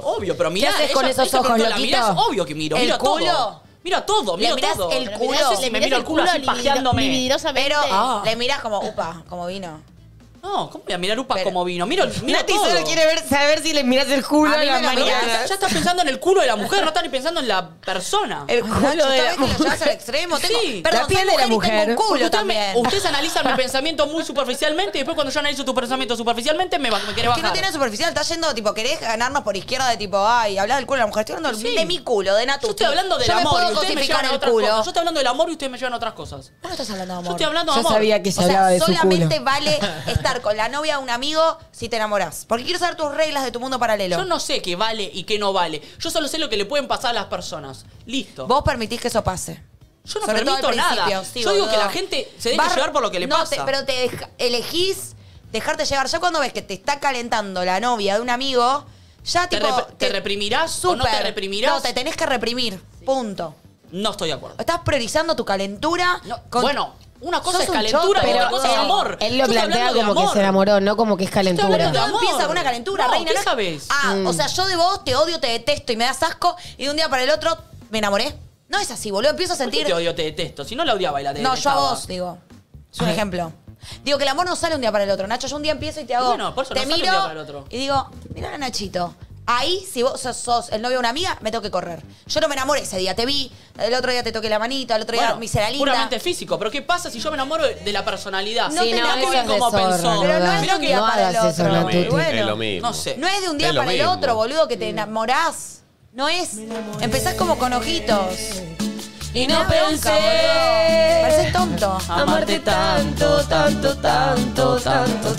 Obvio, pero mirá. haces con esos ella ojos, preguntó, ¿la loquito? mirás? Obvio que miro. ¿El Miro culo? todo. Miro todo, ¿Le miro mirás todo. el culo? No sé si Le me mirás miro el culo así pajeándome. libidinosamente. Pero Ah. le mirás como, upa, como vino. No, ¿cómo voy a mirar upas Pero- como vino? Miro Nati todo. solo quiere saber si le miras el culo A a mí la me lo mirás. Mariana. Ya estás pensando en el culo de la mujer, no estás ni pensando en la persona. El culo Nacho, de esta la vez que lo mujer. llevas al extremo. Tengo, Sí. perdón, La piel soy de la y tengo mujer. un Porque culo ustedes, también. ustedes analizan mi pensamiento muy superficialmente y después cuando yo analizo tu pensamiento superficialmente me querés Es que bajar. no tiene superficial, estás yendo, tipo, querés ganarnos por izquierda de tipo, ay, hablar del culo de la mujer. Estoy hablando Sí. de mi culo, de Natu. Yo estoy hablando del Yo me amor puedo y ustedes me cosificar llevan a el otras culo. cosas. Yo estoy hablando del amor y ustedes me llevan a otras cosas. Vos no estás hablando de amor. Yo estoy hablando de Yo amor. sabía que se O sea, hablaba de su solamente culo. vale estar con la novia de un amigo si te enamorás. Porque quiero saber tus reglas de tu mundo paralelo. Yo no sé qué vale y qué no vale. Yo solo sé lo que le pueden pasar a las personas. Listo. Vos permitís que eso pase. Yo no Sobre todo permito al nada. principio, sí, Yo digo boludo. que la gente se deje llevar por lo que le no, pasa. pero elegís dejarte llevar. Ya cuando ves que te está calentando la novia de un amigo, ya ¿Te, tipo... te reprimirás o no te súper- reprimirás? No, te tenés que reprimir. Punto. No estoy de acuerdo. Estás priorizando tu calentura. No, con- bueno, una cosa Sos es un calentura choto, y otra Pero cosa es amor. él lo Yo estoy plantea hablando de como que amor. se enamoró, no como que es calentura. hablando de Todo amor. empieza con una calentura, No, reina. ¿qué sabes? O sea, yo de vos te odio, te detesto y me das asco y de un día para el otro me enamoré. No es así, boludo. Empiezo a ¿Por qué sentir... te odio, te detesto? Si no la odiaba y la No, yo a detestaba. vos, digo. Es un ejemplo. Digo que el amor no sale un día para el otro. Nacho, yo un día empiezo y te hago... Bueno, por eso te no sale un miro día para el otro. y digo, mirá a Nachito. Ahí, si vos sos el novio de una amiga, me tengo que correr. Yo no me enamoré ese día. Te vi, el otro día te toqué la manito, al otro día Bueno, me hice la linda. puramente físico. Pero ¿qué pasa si yo me enamoro de la personalidad? No te no, enamores eso es de como zorra, pensó. Pero no es Mirá de un que día no para el hagas eso, otro. Natuti. Y bueno, Es lo mismo. No sé. no es de un día Es lo para el mismo. otro, boludo, que te enamorás. No es. Empezás como con ojitos. Y Me da bronca, boludo. Pareces tonto. amarte tanto, tanto, tanto, tanto,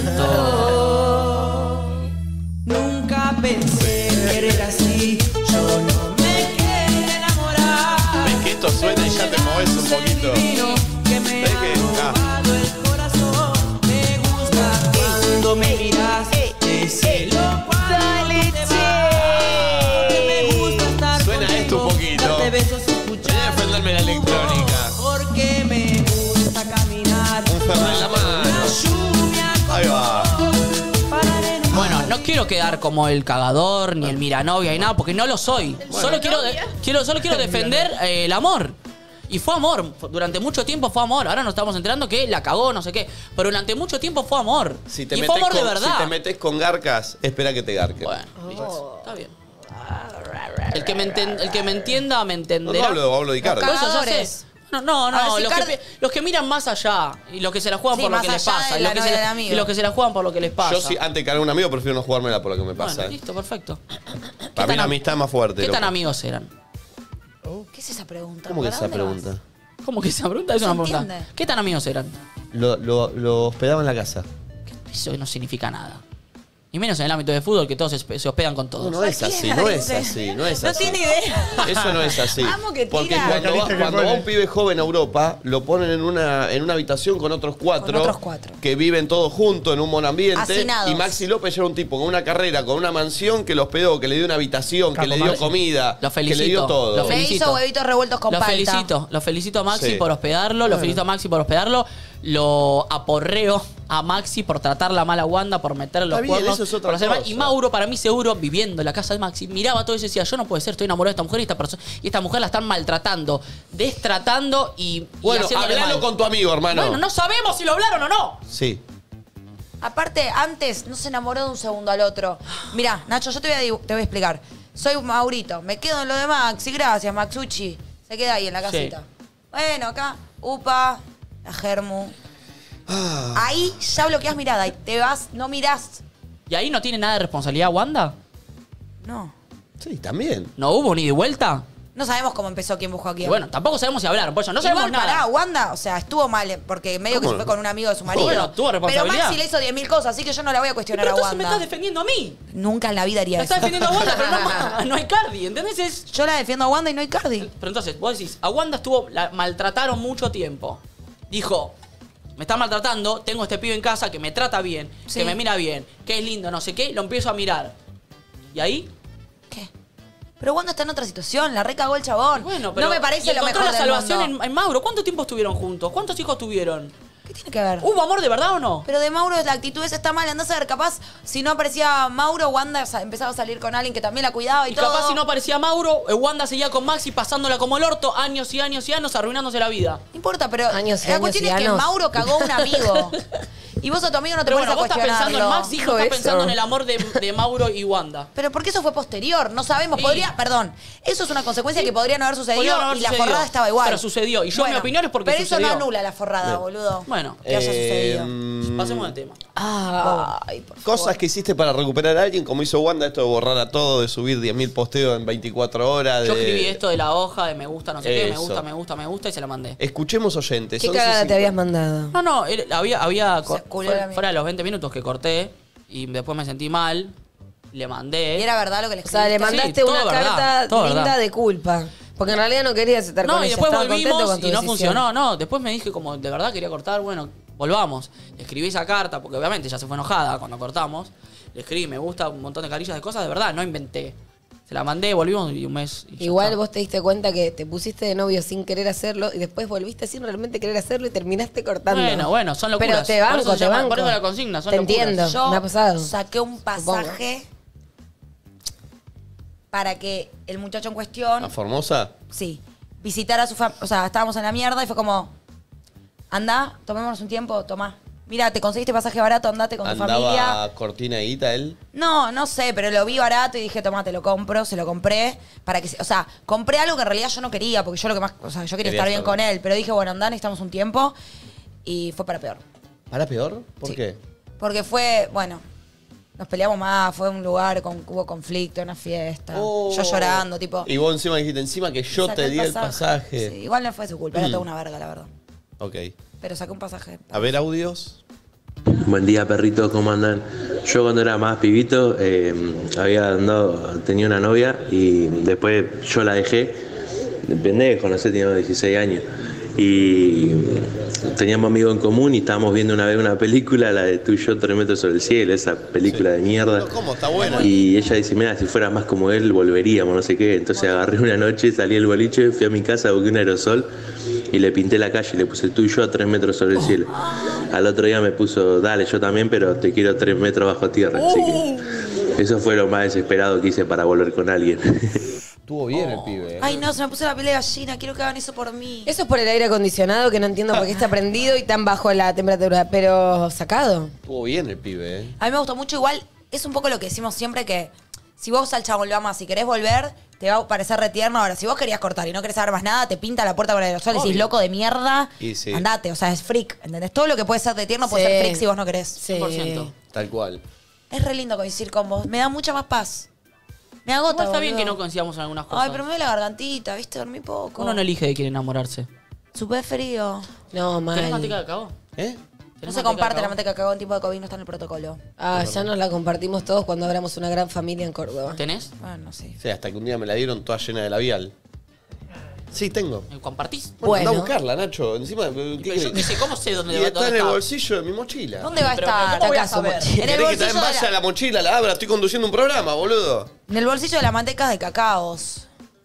tanto. Nunca pensé querer así, yo no me quería enamorar. ¿Ves que esto suena y ya te moves un poquito? Que me ¿Ves ha que? robado el corazón. Me gusta cuando me miras, te celo cuando te vas. Me gusta estar Suena esto un contigo, poquito. darte besos, Voy a escuchar defenderme la electrónica. porque me gusta caminar. Un ferro en la mano. Lluvia Ahí va. Bueno, no quiero quedar como el cagador, ni el miranovia, ni nada, porque no lo soy. Solo quiero defender el amor. Y fue amor. Durante mucho tiempo fue amor. Ahora nos estamos enterando que la cagó, no sé qué. Pero durante mucho tiempo fue amor. Si te y metes fue amor de con, verdad. si te metes con garcas, espera que te garquen. Bueno, listo. Está bien. El que me entienda, me No, entenderá. no hablo de Icardi. Por eso ya Cagadores. sé. No, A ver, si los que miran más allá y los que se la juegan Sí, por lo más que les allá pasa. de Y la los que novia se del la- amigo. y los que se la juegan por lo que les pasa. Yo sí, antes de caer a un amigo, prefiero no jugármela por lo que me pasa. Bueno, listo, perfecto. Para mí tan la am- amistad es más fuerte. ¿Qué tan loco. amigos eran? ¿Qué es esa pregunta? ¿Cómo que ¿Para esa dónde vas? pregunta? ¿Cómo que esa pregunta es No una se pregunta? entiende. ¿Qué tan amigos eran? Lo hospedaba en la casa. Eso no significa nada. Y menos en el ámbito de fútbol, que todos se hospedan con todos. No es así, no es así, no es No así. tiene idea. Eso no es así. Amo que Porque tira. cuando, La carita que cuando pone. va un pibe joven a Europa, lo ponen en una habitación con otros cuatro. Con otros cuatro. Que viven todos juntos en un monambiente. Hacinados. Y Maxi López era un tipo con una carrera, con una mansión que lo hospedó, que le dio una habitación, que le dio Maxi. comida, Lo que le dio felicito. todo. Lo Me felicito. hizo huevitos revueltos con Lo palta. felicito a Maxi Sí. por hospedarlo, lo felicito a Maxi por hospedarlo, lo aporreo a Maxi por tratarla mal a Wanda, por meterle los Está bien, cuernos. eso es otra por hacer mal. cosa. Y Mauro, para mí seguro, viviendo en la casa de Maxi, miraba todo eso y decía, yo no puedo ser, estoy enamorado de esta mujer y esta mujer la están maltratando, destratando y Bueno, haciéndole hablalo mal. con tu amigo, hermano. Bueno, no sabemos si lo hablaron o no. Sí. Aparte, antes no se enamoró de un segundo al otro. Mirá, Nacho, yo te voy a explicar. Soy Maurito, me quedo en lo de Maxi, gracias, Maxucci. Se queda ahí en la casita. Bueno, acá, upa, la germu. Ahí ya bloqueas mirada y te vas, no mirás. ¿Y ahí no tiene nada de responsabilidad Wanda? No. Sí, también. ¿No hubo ni de vuelta? No sabemos cómo empezó, quién buscó a Y quién. bueno, tampoco sabemos si hablaron, por eso no sabemos Igual, nada. pará, Wanda, o sea, estuvo mal, porque medio que ¿Cómo se fue no? con un amigo de su marido. Bueno, tuvo Pero responsabilidad. Maxi le hizo 10.000 cosas, así que yo no la voy a cuestionar Pero a entonces me Wanda. estás defendiendo a mí. Nunca en la vida haría Me eso. estás defendiendo a Wanda, pero no hay Cardi, ¿entendés? Es- Yo la defiendo a Wanda y no hay Cardi. Pero entonces, vos decís, a Wanda la maltrataron mucho tiempo. Dijo, me está maltratando, tengo este pibe en casa que me trata bien, Sí. que me mira bien, que es lindo, no sé qué, lo empiezo a mirar. Y ahí, ¿Qué? Pero Wanda está en otra situación, la recagó el chabón. bueno, pero... no me parece y lo encontró mejor la del salvación mundo. en Mauro. ¿Cuánto tiempo estuvieron juntos? ¿Cuántos hijos tuvieron? ¿Qué tiene que ver? ¿Hubo amor de verdad o no? Pero de Mauro la actitud esa está mal, andás a ver, capaz si no aparecía Mauro, Wanda empezaba a salir con alguien que también la cuidaba y, Y todo. capaz si no aparecía Mauro, Wanda seguía con Maxi pasándola como el orto, años y años y años, arruinándose la vida. No importa, pero Años y la años cuestión y es que años. Mauro cagó a un amigo. Y vos a tu amigo no te Pero pones bueno, a vos estás pensando en cuestionarlo. Maxi, Dijo no estás eso. pensando en el amor de Mauro y Wanda. Pero porque eso fue posterior, no sabemos. Sí. Perdón, eso es una consecuencia que podría no haber sucedido Podría no haber y la sucedido. forrada estaba igual. Pero sucedió. Y yo, mi opinión es porque pero sucedió. eso no anula la forrada, boludo. Bueno, que haya sucedido. pasemos al tema. Ay, por favor. Cosas que hiciste para recuperar a alguien, como hizo Wanda, esto de borrar a todo, de subir 10.000 posteos en 24 horas. Yo de- escribí esto de la hoja, de me gusta, no sé qué, me Eso. gusta, me gusta, me gusta, y se la mandé. Escuchemos oyentes. ¿Qué 11:50. cagada te habías mandado? No, había Se culó la mía. fuera de los 20 minutos que corté y después me sentí mal, le mandé. Y era verdad lo que le O sea, le escribiste. mandaste todo una verdad, carta todo linda verdad. de culpa. Porque en realidad no querías estar con No, y ella. después estaba contento volvimos con tu y no decisión. funcionó, no. Después me dije como de verdad quería cortar, bueno, volvamos. Le escribí esa carta, porque obviamente ya se fue enojada cuando cortamos. Le escribí, me gusta, un montón de carillas de cosas, de verdad, no inventé. Se la mandé, volvimos y un mes. Y ya Igual está. vos te diste cuenta que te pusiste de novio sin querer hacerlo y después volviste sin realmente querer hacerlo y terminaste cortando. Bueno, son locuras. Pero te banco, Por eso se te llama- banco. por eso la consigna, son Te locuras. entiendo, Yo me ha pasado. saqué un pasaje para que el muchacho en cuestión, ¿A Formosa? sí, visitara a su familia. O sea, estábamos en la mierda y fue como, anda, tomémonos un tiempo, tomá. Mira, te conseguiste pasaje barato, andate con tu ¿Andaba familia. cortina y guita él? No sé, pero lo vi barato y dije, tomá, te lo compro, se lo compré. Para que, o sea, compré algo que en realidad yo no quería, porque yo lo que más, o sea, yo quería Quería estar bien estar con él. Pero dije, bueno, andá, necesitamos un tiempo. Y fue para peor. ¿Para peor? ¿Por Sí. qué? Porque fue, bueno, nos peleamos más, fue un lugar con hubo conflicto, una fiesta. Oh. Yo llorando, tipo. Y vos encima dijiste, encima que yo saqué te di el pasaje. Sí, igual no fue su culpa, era toda una verga, la verdad. Ok. Pero saqué un pasaje. A ver, audios. Buen día, perritos, ¿cómo andan? Yo cuando era más pibito tenía una novia y después yo la dejé, de pendejo, no sé, tenía 16 años. Y teníamos amigos en común y estábamos viendo una vez una película, la de Tú y yo, 3 metros sobre el cielo, esa película de mierda. No, ¿cómo? Está buena. Y ella dice, mira, si fueras más como él, volveríamos, no sé qué. Entonces agarré una noche, salí del boliche, fui a mi casa, busqué un aerosol y le pinté la calle, le puse Tú y yo a 3 metros sobre el cielo. Al otro día me puso, dale, yo también, pero te quiero 3 metros bajo tierra. Así que eso fue lo más desesperado que hice para volver con alguien. Estuvo bien el pibe. Ay, no, se me puso la piel de gallina, quiero que hagan eso por mí. Eso es por el aire acondicionado que no entiendo por qué está prendido y tan bajo la temperatura. Pero sacado. Estuvo bien el pibe, A mí me gustó mucho, igual, es un poco lo que decimos siempre que si vos al chabón lo amas, si querés volver, te va a parecer retierno. Ahora, si vos querías cortar y no querés saber más nada, te pinta la puerta con el aerosol y decís, loco de mierda, Y sí. andate, o sea, es freak, ¿entendés? Todo lo que puede ser de tierno puede Sí. ser freak si vos no querés. Sí. 100%. Tal cual. Es re lindo coincidir con vos, me da mucha más paz. Me agota, Igual está bien que boludo. no coincidamos en algunas cosas. Ay, pero me duele la gargantita, ¿viste? Dormí poco. Uno no elige de quién enamorarse. Súper frío. No, ¿Tenés mal. manteca de cacao? ¿Eh? No se comparte la manteca de cacao en tipo de COVID, no está en el protocolo. Ah, ya nos la compartimos todos cuando abramos una gran familia en Córdoba. ¿Tenés? Bueno, sí. Sí, hasta que un día me la dieron toda llena de labial. Sí, tengo. ¿Compartís? Bueno, anda a Bueno. buscarla, Nacho. Encima, ¿qué Pero yo qué sé, ¿cómo sé dónde Y va está en dónde el está? bolsillo de mi mochila. ¿Dónde va a Pero, estar? ¿cómo voy a ¿Acaso? saber? En el ¿Querés que bolsillo también vaya a de la mochila, la abra? Estoy conduciendo un programa, boludo. en el bolsillo de las mantecas de cacaos.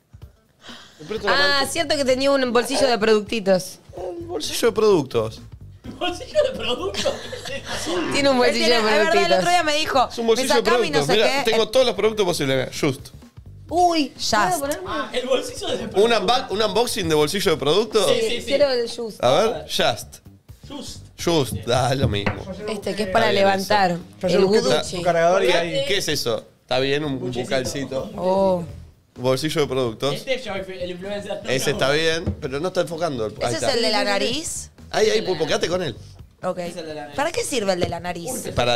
Me presto la Ah, cierto que tenía un bolsillo de productitos. un bolsillo de productos. ¿Bolsillo de producto? Tiene un bolsillo de Es verdad, el otro productitos. día me dijo, Es un me bolsillo de sacame y no productos. sé Mirá, qué. tengo todos los productos posibles. Just. Uy, Ya. ¿puedo ponerme? El bolsillo de Un unboxing de bolsillo de productos. Quiero el juice. A ver, Just. Just, da lo mismo. Este, que es para Está bien levantar. Yo El busqué Gucci. tu cargador y ahí. ¿Qué es eso? ¿Está bien? Un bucalcito. Oh. Bolsillo de productos. el influencer. Ese está bien, pero no está enfocando. Ahí ¿Ese es está. el de la nariz? Ahí, Pulpo, quédate con él. Ok. ¿Para qué sirve el de la nariz? Para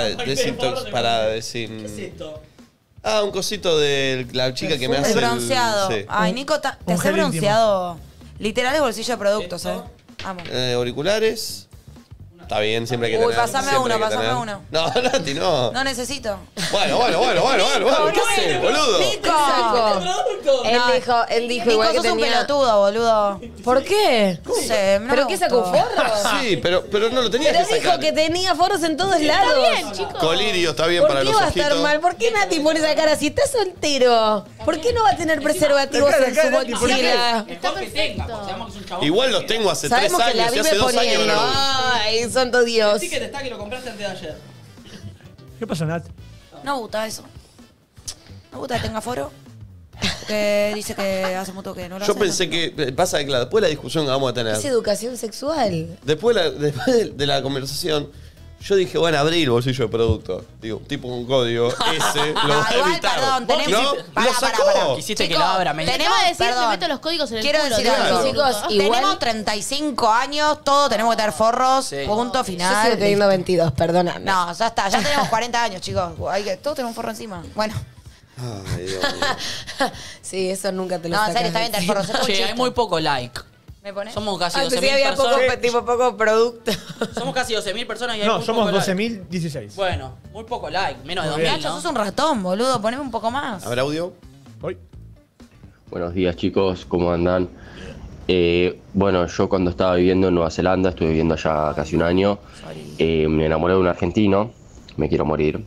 decir. Ah, un cosito de la chica que me hace. El bronceado. Sí. Ay, Nico, te un haces gel íntimo. bronceado. Literal es bolsillo de productos, Amo. Auriculares. Está bien, siempre hay que Uy, tener. pasame siempre uno, hay que pasame tener. uno. No, Nati, no. No necesito. Bueno. ¿Qué haces, boludo? ¡Nico! Él dijo Nico, igual que sos un tenía... pelotudo, boludo. ¿Por qué? No sé, no ¿Pero me qué sacó gustó. forros? Sí, pero no lo tenías Pero que dijo sacar. que tenía forros en todos lados. Bien, chicos. Colirio está bien ¿Por para qué los va a ojitos. estar mal? ¿Por qué Nati pone esa cara si está soltero? ¿Por qué no va a tener preservativos Acá, en su Nati, ¿por qué? mochila? Mejor que tenga, porque sabemos que es un chabón. Igual los tengo hace 3 Sabemos que la años y hace vive 2 años que no poniendo. lo uso. Ay, santo Dios. El ticket está que lo compraste antes de ayer. ¿Qué pasa, Nat? No me gusta eso. No me gusta que tenga foro. Que dice que hace mucho que no lo Yo hace. pensé que, pasa que claro, después de la discusión que vamos a tener, Es educación sexual. después de la conversación, yo dije, bueno, abrir el bolsillo de producto. Digo, tipo un código, ese, lo va a igual, evitar. perdón, tenemos- ¿No? Pará, lo sacó. pará, pará. Quisiste que Chicos, lo abra, me Te tenemos- acaba de decir, perdón. te meto los códigos en el Quiero culo. decir tío. algo. Chicos, igual- Tenemos 35 años, todos tenemos que tener forros, Sí. punto Yo final. sigo teniendo 22, perdóname. No, ya está, ya tenemos 40 años, chicos. Todos tenemos forro encima. Bueno, Ay, Dios mío. Sí, eso nunca te lo no, en sacas serio, está bien de tener forro. encima. es un Che, hay chiste. muy poco like. ¿Me pones? Somos casi Ay, pensé que 12.000 había poco, personas. tipo, poco producto. Somos casi 12.000 personas y hay No, muy somos poco like. 12.016. Bueno, muy poco like, menos de Muy bien. 2.000, Nacho, ¿no? sos un ratón, boludo. Poneme un poco más. ¿Habrá audio? Hoy. Buenos días chicos, ¿cómo andan? Bueno, yo cuando estaba viviendo en Nueva Zelanda, estuve viviendo allá casi un año, me enamoré de un argentino, me quiero morir.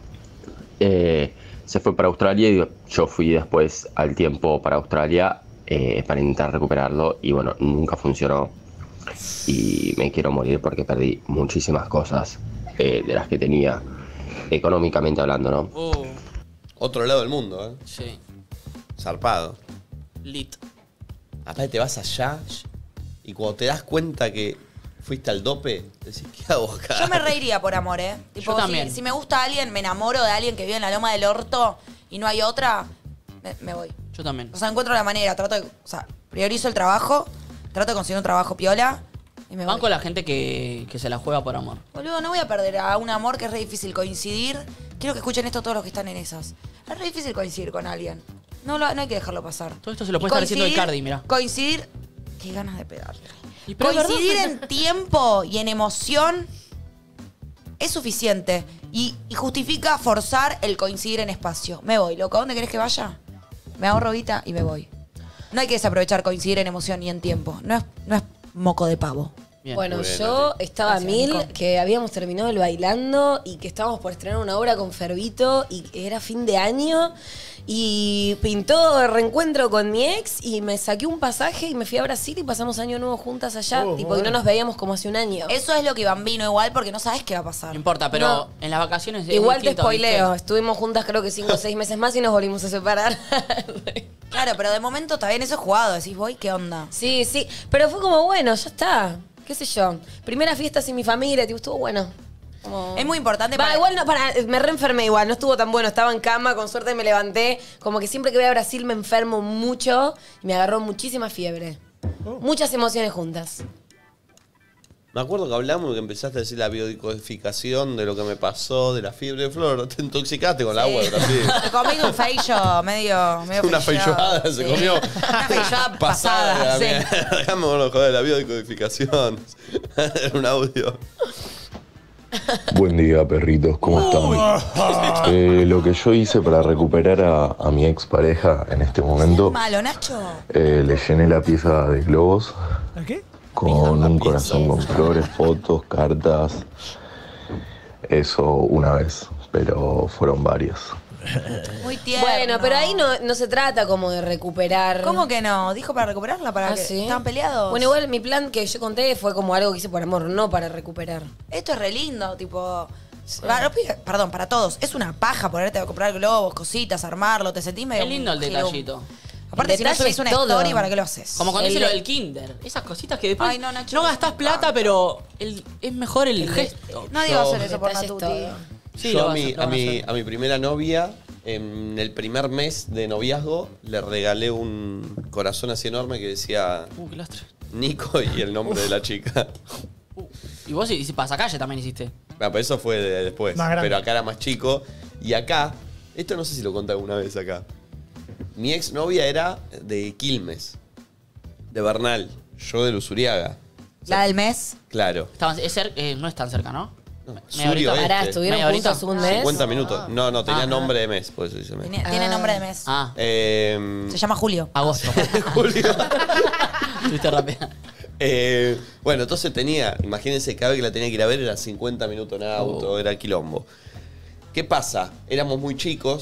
Se fue para Australia y yo fui después al tiempo para Australia para intentar recuperarlo y bueno, nunca funcionó. Y me quiero morir porque perdí muchísimas cosas de las que tenía, económicamente hablando, ¿no? Otro lado del mundo, ¿eh? Sí. Zarpado. Lit. Aparte te vas allá y cuando te das cuenta que fuiste al dope, decís, ¿qué hago acá? Yo me reiría por amor, ¿eh? Tipo, Yo también. Si me gusta alguien, me enamoro de alguien que vive en la loma del orto y no hay otra, me voy. Yo también. O sea, encuentro la manera, priorizo el trabajo, trato de conseguir un trabajo piola y me voy. Banco la gente que se la juega por amor. Boludo, no voy a perder a un amor que es re difícil coincidir. Quiero que escuchen esto todos los que están en esas. Es re difícil coincidir con alguien. No hay que dejarlo pasar. Todo esto se lo Y puede estar diciendo coincidir- Icardi, mirá. Coincidir. Qué ganas de pegarle. Y pero es Coincidir verdad. en tiempo y en emoción es suficiente. Y justifica forzar el coincidir en espacio. Me voy, loco. ¿A dónde querés que vaya? Me ahorro guita y me voy. No hay que desaprovechar coincidir en emoción y en tiempo. No es moco de pavo. Bien. Bueno, Muy bien, yo Nati. estaba Gracias, mil, Nico. que habíamos terminado el bailando y que estábamos por estrenar una obra con Fervito y que era fin de año y pintó el reencuentro con mi ex y me saqué un pasaje y me fui a Brasil y pasamos año nuevo juntas allá, Oh, tipo, y no bueno. nos veíamos como hace un año. Eso es lo que Bambino igual porque no sabes qué va a pasar. No importa, pero No. en las vacaciones es Igual te distinto, spoileo, ¿viste? estuvimos juntas creo que 5 o 6 meses más y nos volvimos a separar. Claro, pero de momento está bien, eso es jugado. Decís, voy, ¿qué onda? Sí, sí, pero fue como, bueno, ya está, qué sé yo. Primera fiesta sin mi familia, tipo, estuvo bueno. Como- Es muy importante Va, para... igual no, me reenfermé igual, no estuvo tan bueno, estaba en cama, con suerte me levanté. Como que siempre que voy a Brasil me enfermo mucho y me agarró muchísima fiebre. Muchas emociones juntas. Me acuerdo que hablamos y que empezaste a decir la biodecodificación de lo que me pasó, de la fiebre de flor. Te intoxicaste con el agua de Brasil. Me comí un feijo medio Una feijoada, feijoada se sí. comió. Una feijoada pasada, sí. Déjame bueno, joder, la biodecodificación. Era un audio. Buen día, perritos, ¿cómo están? Lo que yo hice para recuperar a mi expareja en este momento, Malo, Nacho. le llené la pieza de globos ¿A qué? con un corazón con flores, fotos, cartas. Eso una vez, pero fueron varias. Muy tierno. Bueno, pero ahí no se trata como de recuperar. ¿Cómo que no? ¿Dijo para recuperarla? ¿Para ¿Ah, que sí? estaban peleados? Bueno, igual mi plan que yo conté fue como algo que hice por amor, no para recuperar. Esto es re lindo, tipo... Perdón, para todos. Es una paja ponerte a comprar globos, cositas, armarlo. Te sentís medio... Es lindo el gilum. detallito. Aparte, El si no detalle subís es una todo. story, ¿para qué lo haces? Como cuando El hice lo de- del kinder. Esas cositas que después Ay, no, Nacho, no gastás plata, pero es mejor el gesto. Nadie va a hacer eso por Detalle es Natuti. todo. Sí, Yo lo a vas mi, lo a, van mi, hacer. a mi primera novia, en el primer mes de noviazgo, le regalé un corazón así enorme que decía Qué lastre. Nico y el nombre de la chica. Y vos y pasacalle también hiciste. Bueno, pero eso fue después. Más grande. Pero acá era más chico. Y acá, esto no sé si lo conté alguna vez acá. Mi ex novia era de Quilmes, de Bernal, yo de Luzuriaga. La del mes. Claro. No es tan cerca, ¿no? Media Surio horita. este. Pará, ¿estuvieron ¿Media horita? juntos un mes? 50 minutos. No, tenía Ah. nombre de mes, por eso dice mes. Tiene nombre de mes. Ah, Se llama Julio. agosto. Julio. Estuviste rápida. Bueno, entonces tenía, imagínense, cada vez que la tenía que ir a ver era 50 minutos en auto, era quilombo. ¿Qué pasa? Éramos muy chicos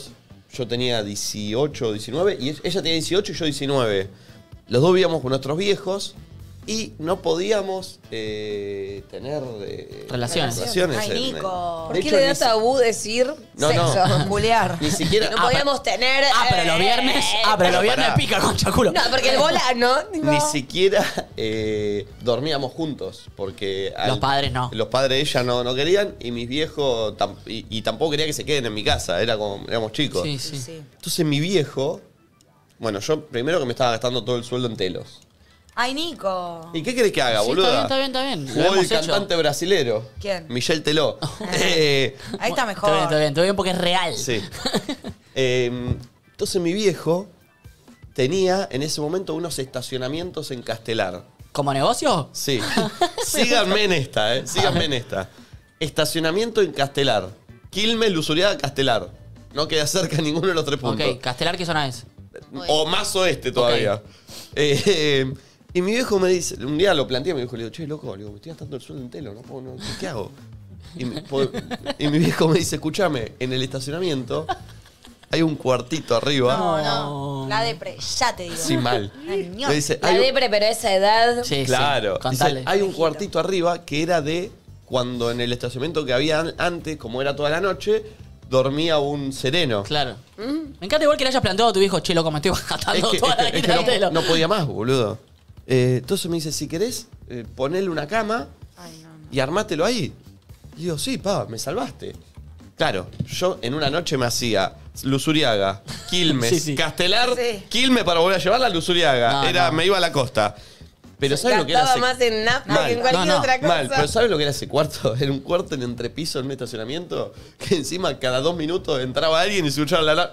yo tenía 18 o 19 y ella tenía 18 y yo 19. Los dos vivíamos con nuestros viejos y no podíamos tener Relaciones. Ay, Nico. ¿Por De qué hecho, le da ni si- tabú decir No, no. sexo? Culear. Ni siquiera. No podíamos tener... Pero los viernes. Pero los viernes Pará. pica con chaculo. No, porque el bola, ¿no? Ni siquiera dormíamos juntos, porque... Los padres no. Los padres de ella no querían y mis viejos y tampoco quería que se queden en mi casa, éramos chicos. Sí, sí. Sí. Entonces mi viejo, bueno, yo primero que me estaba gastando todo el sueldo en telos. Ay, Nico. ¿Y qué querés que haga, Sí, boluda? está bien. Lo Jugó hemos el hecho. cantante brasilero. ¿Quién? Michel Teló. Ahí está mejor. Está bien porque es real. Sí. Entonces mi viejo tenía en ese momento unos estacionamientos en Castelar. ¿Como negocio? Sí. Síganme en esta, síganme en esta. Estacionamiento en Castelar. Quilmes, Lusuriaga, Castelar. No queda cerca ninguno de los tres puntos. Ok, Castelar, ¿qué zona es? O más oeste todavía. Y mi viejo me dice, un día lo planteé, me dijo, le digo, che, loco, le digo, me estoy gastando el sueldo en telo, no puedo, ¿qué hago? Y mi viejo me dice, escúchame, en el estacionamiento hay un cuartito arriba. No. La depre, ya te digo. Sí, mal. Ay, Me dice, La hay un- depre, pero a esa edad... Sí, Claro. sí. Dice, Contale. hay un cuartito arriba que era de cuando en el estacionamiento que había antes, como era toda la noche, dormía un sereno. Claro. Me encanta igual que le hayas planteado a tu viejo, che, loco, me estoy gastando toda la es que guita en telo. no podía más, boludo. Entonces me dice, si querés, ponele una cama y armátelo ahí. Y digo, sí, pa, me salvaste. Claro, yo en una noche me hacía Lusuriaga, Quilmes, Sí, sí. Castelar, Sí. Quilmes para volver a llevarla a Lusuriaga. No. Me iba a la costa. Pero ¿sabes lo que era Gastaba ese- más en nafta Mal. que en cualquier No, no. otra cosa. Mal, pero ¿sabes lo que era ese cuarto? Era un cuarto en entrepiso en un estacionamiento que encima cada 2 minutos entraba alguien y se escuchaba la...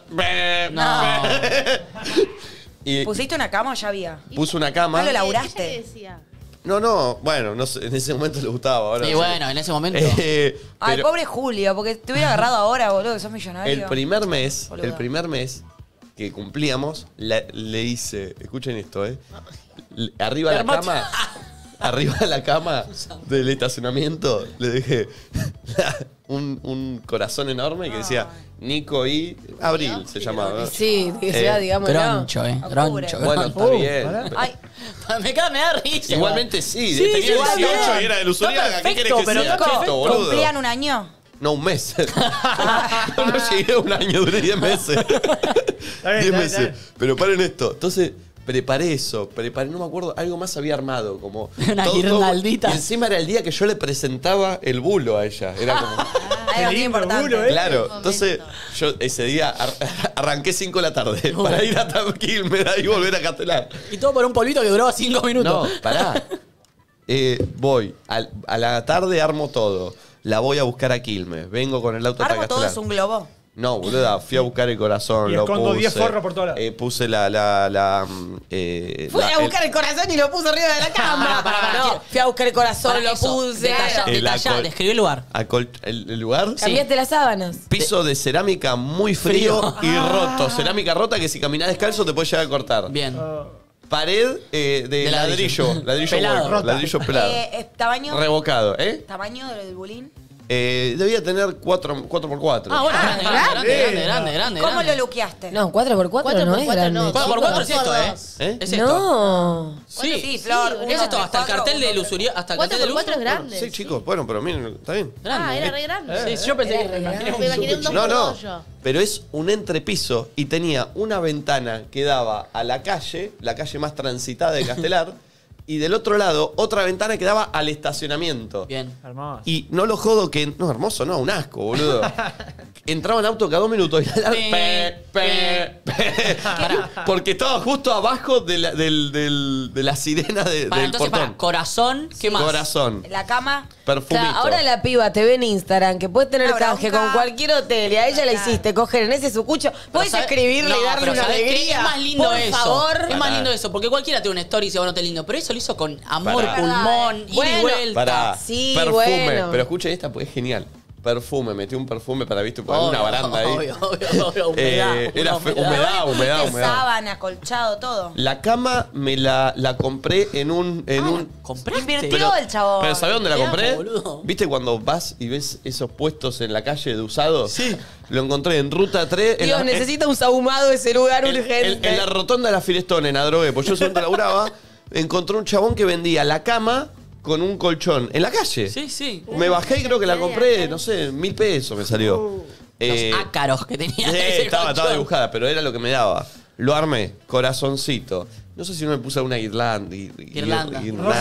Y ¿Pusiste una cama o ya había? puso una cama. No lo ¿Ella laburaste. qué decía? No, bueno, no sé, en ese momento le gustaba. Ahora Y sí. bueno, en ese momento. Ay, Pero pobre Julio, porque te hubiera agarrado ahora, boludo, que sos millonario. el primer mes Boludo. que cumplíamos, le hice, escuchen esto, arriba de la Hermoso. cama, arriba de la cama del estacionamiento, le dejé un corazón enorme que decía Nico y Abril se llamaba. ¿no? Sí, digámoslo. Groncho, groncho. Bueno, está bien. Ay, me da risa. Igualmente sí, Sí, tenía sí, 18 está y era de bien. Lusuriaga. Está ¿Qué querés perfecto, que pero sea? está Cheto, boludo. ¿cumplían un año? No, un mes. No llegué a un año, duré 10 meses. 10 meses. Pero paren esto. Entonces, preparé eso. No me acuerdo, algo más había armado. Como Una guirnaldita. Y encima era el día que yo le presentaba el bulo a ella. Era como. Algo muy lindo importante. bulo, ¿eh? Claro, entonces yo ese día arranqué 5 de la tarde para ir a Quilmes y volver a Castelar. Y todo por un polvito que duraba 5 minutos. No, pará. Voy, a la tarde armo todo. La voy a buscar a Quilmes. Vengo con el auto hasta Armo todo Castelar. es un globo. No, boluda, fui a buscar el corazón, Y lo escondo puse. 10 forros por todos lados. Puse Fui a buscar el corazón y lo puse arriba de la cama. Pará. No, fui a buscar el corazón, Para lo eso, puse. detallá, describí el lugar. el lugar. ¿Cambiaste las sábanas? Piso de cerámica muy frío, y roto. Cerámica rota que si caminás descalzo te puede llegar a cortar. Bien. Pared de ladrillo. Ladrillo Pelado. hueco, ladrillo pelado. ¿Tamaño? Revocado, ¿Tamaño del bulín? Debía tener 4x4. Ah, bueno, grande. ¿Cómo lo luqueaste? No, 4x4 no es 4x4 grande. no. 4x4 es esto, ¿Eh? Es esto. No. Sí. Sí, Flor. ¿Qué es esto? Hasta el cartel de Lusuria. Hasta el cartel de 4x4 es grande. Sí, chicos, bueno, pero miren, está bien. Grande. Era re grande. Sí, yo pensé que Era re grande. Me imaginé un 2x2 No, yo. pero es un entrepiso y tenía una ventana que daba a la calle más transitada de Castelar, y del otro lado otra ventana que daba al estacionamiento. Bien. Hermoso. Y no lo jodo que... No, hermoso, no, un asco, boludo. Entraba en auto cada 2 minutos y porque estaba justo abajo de la sirena del Entonces, portón. corazón, ¿qué más? Corazón, La cama. perfumito. Claro, ahora la piba te ve en Instagram que puedes tener Una canje bronca. con cualquier hotel y a ella la hiciste coger en ese sucucho. Puedes ¿sabes? escribirle No, y darle pero una ¿sabes qué? alegría. Es más lindo Por eso. favor. Es más lindo eso, porque cualquiera tiene una story y dice, bueno, te lindo. Pero eso lo hizo con amor, Pará. pulmón, ida y Bueno, vuelta. Para Sí, perfume. bueno. Pero escuchen esta, porque es genial. perfume, metí un perfume para, viste, poner una baranda ahí. Obvio, humedad. Era humedad. Sábana, colchado, todo. La cama me la compré en un... ¿Compraste? Invirtió el chabón. ¿Pero sabés dónde la Mirá, compré? boludo. ¿Viste cuando vas y ves esos puestos en la calle de usados? Sí. Lo encontré en Ruta 3. Dios, necesita un sahumado ese lugar urgente. En la rotonda de la Firestone, en Adrogué. Pues yo siempre laburaba. Encontré un chabón que vendía la cama con un colchón en la calle. Sí. Me bajé y creo que la compré, no sé, 1.000 pesos me salió. Los ácaros que tenía. Estaba dibujada, pero era lo que me daba. Lo armé, corazoncito. No sé si no me puse una guirlanda.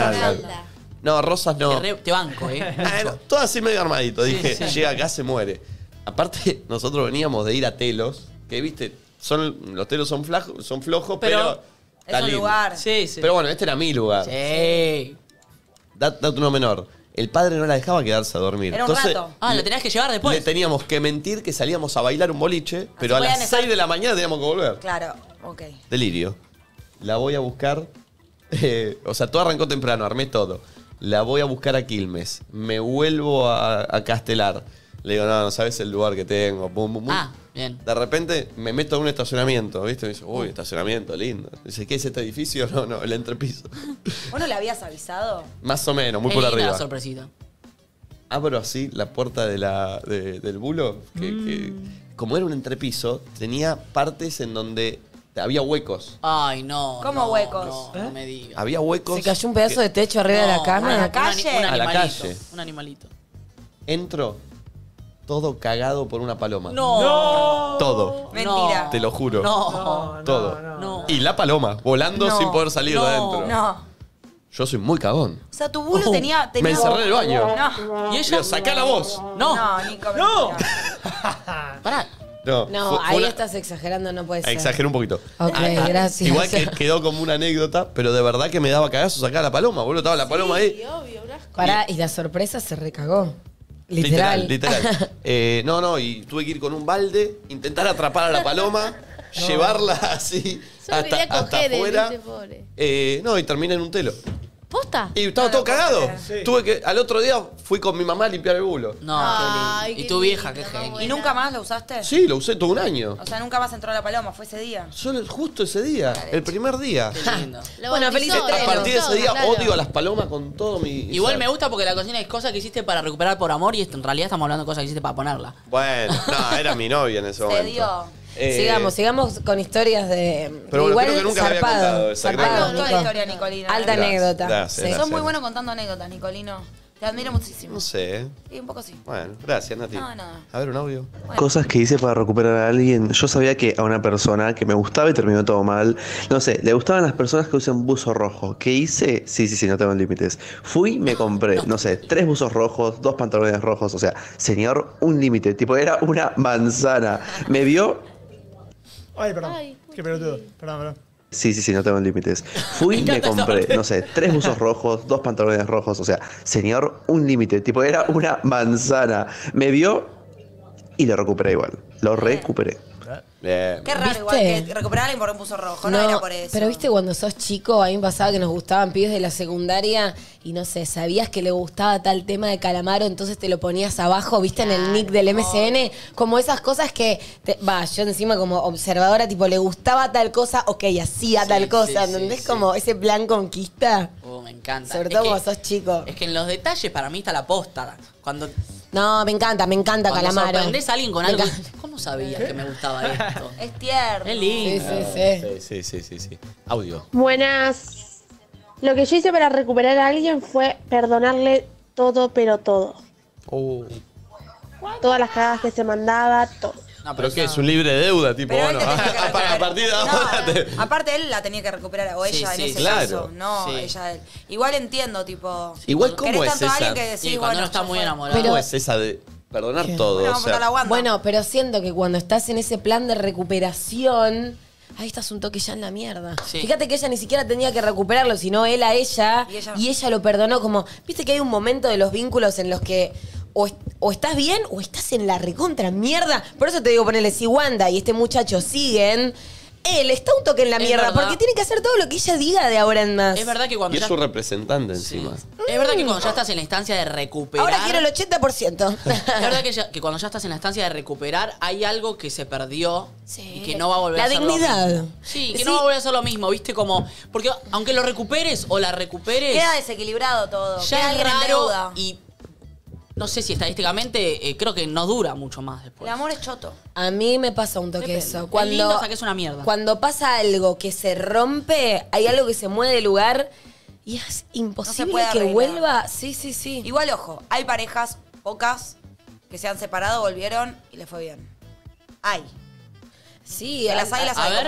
No, rosas no. Te banco, Todo así medio armadito. Dije, sí. llega acá, se muere. Aparte, nosotros veníamos de ir a telos, que viste, los telos son flojos, pero es un lugar. Sí. Pero bueno, este era mi lugar. Sí. Date uno menor. El padre no la dejaba quedarse a dormir. Era un rato. Lo tenías que llevar después. Le teníamos que mentir que salíamos a bailar un boliche, pero a podían las estar- 6 de la mañana teníamos que volver. Claro, ok. Delirio. La voy a buscar. O sea, todo arrancó temprano, armé todo. La voy a buscar a Quilmes. Me vuelvo a Castelar. Le digo, no sabes el lugar que tengo. Pum, pum, pum. Bien. De repente me meto en un estacionamiento, ¿viste? Me dice, uy, estacionamiento, lindo. Dice, ¿qué es este edificio? No, el entrepiso. ¿Vos no le habías avisado? Más o menos, muy Qué por linda arriba. la sorpresita. Abro así la puerta del bulo, que como era un entrepiso, tenía partes en donde había huecos. Ay, no. ¿Cómo no, huecos? No me digas. Había huecos. Se cayó un pedazo de techo arriba de la cama. ¿A la calle? Un A la animalito. calle. Un animalito. Entro, todo cagado por una paloma. No. Todo. Mentira. Te lo juro. No. Todo. No. Y la paloma, volando No. sin poder salir de adentro. No. Yo soy muy cagón. O sea, tu bulo tenía... Me encerré en el baño. No. ¿Y ella? Sacá la voz. No. No, Nico, No. mentira. Pará. No, No, fue ahí una- estás exagerando, no puede ser. Exageré un poquito. Ok, gracias. Igual que quedó como una anécdota, pero de verdad que me daba cagazo sacar la paloma, boludo. Estaba la paloma ahí. Obvio, un asco. Pará, y la sorpresa se recagó. Literal. Literal. No, y tuve que ir con un balde, intentar atrapar a la paloma, llevarla así Solo quería hasta coger, afuera. dice, pobre. Y terminé en un telo. ¿Posta? Y estaba todo cagado. Sí. Tuve que, al otro día fui con mi mamá a limpiar el bulo. No, Ay, qué lindo. qué Y tu vieja, qué lindo, genio. mamá. ¿Y nunca más lo usaste? Sí, lo usé todo un año. O sea, nunca más entró la paloma, fue ese día. Solo justo ese día, el primer día. Qué lindo. Lo Bueno, bautizó, feliz lo estreno. A partir de ese bautizó, día claro. odio a las palomas con todo mi... Igual me gusta porque la cocina es cosa que hiciste para recuperar por amor y esto en realidad estamos hablando de cosas que hiciste para ponerla. Bueno, no, era mi novia en ese Se momento. dio. Sigamos con historias de. Pero bueno, igual creo que nunca me había zarpado, contado esa zarpado, Me contó la Nico. historia, Nicolino. Alta Gracias, anécdota. gracias, Sí. gracias. Sos muy bueno contando anécdotas, Nicolino. Te admiro muchísimo. No sé. Sí, un poco sí. Bueno, gracias, Nati. No, nada. A ver, un audio. Cosas que hice para recuperar a alguien. Yo sabía que a una persona que me gustaba y terminó todo mal. No sé, le gustaban las personas que usan buzo rojo. ¿Qué hice? Sí, no tengo límites. Fui, me compré, no sé, 3 buzos rojos, 2 pantalones rojos. O sea, señor, un límite. Tipo, era una manzana. Me vio. Ay, perdón. Ay, Qué pelotudo. Perdón. Sí, no tengo límites. Fui, me compré, no sé, 3 buzos rojos, 2 pantalones rojos. O sea, señor, un límite. Tipo, era una manzana. Me vio y lo recuperé igual. Lo recuperé. Bien. Qué raro, ¿Viste? igual que recuperar a alguien por un buzo rojo. No, era por eso. Pero viste cuando sos chico, a mí me pasaba que nos gustaban pibes de la secundaria y no sé, sabías que le gustaba tal tema de Calamaro, entonces te lo ponías abajo, viste, en el nick del MSN, como esas cosas que, yo encima como observadora, tipo, le gustaba tal cosa, ok, hacía tal cosa, ¿entendés? sí. Como ese plan conquista. Me encanta. Sobre Es todo que- cuando sos chico. Es que en los detalles para mí está la posta. Cuando No, me encanta Calamaro. sorprendés a alguien con Me algo. encanta. ¿Cómo sabías que me gustaba esto? Es tierno. Es lindo. Sí. Audio. Buenas. Lo que yo hice para recuperar a alguien fue perdonarle todo, pero todo. Todas las cagadas que se mandaba, todo. No, ¿Pero qué? eso- ¿Es un libre de deuda? Tipo, Pero él bueno, te tenía que a recuperar. partir de ahora No, te- aparte él la tenía que recuperar, o Sí, ella sí, en ese claro. caso. No, Sí. ella él. Igual entiendo, tipo. Igual, ¿cómo querés es tanto a esa? alguien que decís, Sí, cuando bueno, uno está ya muy fue. enamorado. ¿Cómo es esa de perdonar todo? Bueno, O vamos a sea, contar la Wanda. Bueno, pero siento que cuando estás en ese plan de recuperación, ahí estás un toque ya en la mierda. Sí. Fíjate que ella ni siquiera tenía que recuperarlo, sino él a ella, Y y ella lo perdonó como, viste que hay un momento de los vínculos en los que o estás bien o estás en la recontra mierda. Por eso te digo, ponele, si Wanda y este muchacho siguen, él está un toque en la Es mierda, verdad. porque tiene que hacer todo lo que ella diga de ahora en más. Es verdad que cuando Y es ya... su representante encima. Es verdad que cuando ya estás en la instancia de recuperar... Ahora quiero el 80%. Es verdad que cuando ya estás en la instancia de recuperar, hay algo que se perdió y que no va a volver La a ser dignidad. lo mismo. Sí, que Sí. no va a volver a ser lo mismo, ¿viste? Como... Porque aunque lo recuperes o la recuperes... Queda desequilibrado todo. Queda ya es alguien en raro deuda. y... No sé si estadísticamente creo que no dura mucho más después. El amor es choto. A mí me pasa un toque Depende. eso. Es lindo hasta que es una mierda. Cuando pasa algo que se rompe, hay algo que se mueve de lugar y es imposible puede que arreglar. vuelva. Sí, sí, sí. Igual, ojo, hay parejas, pocas, que se han separado, volvieron y les fue bien. Hay. Sí, Que las hay, las a hay. ver. como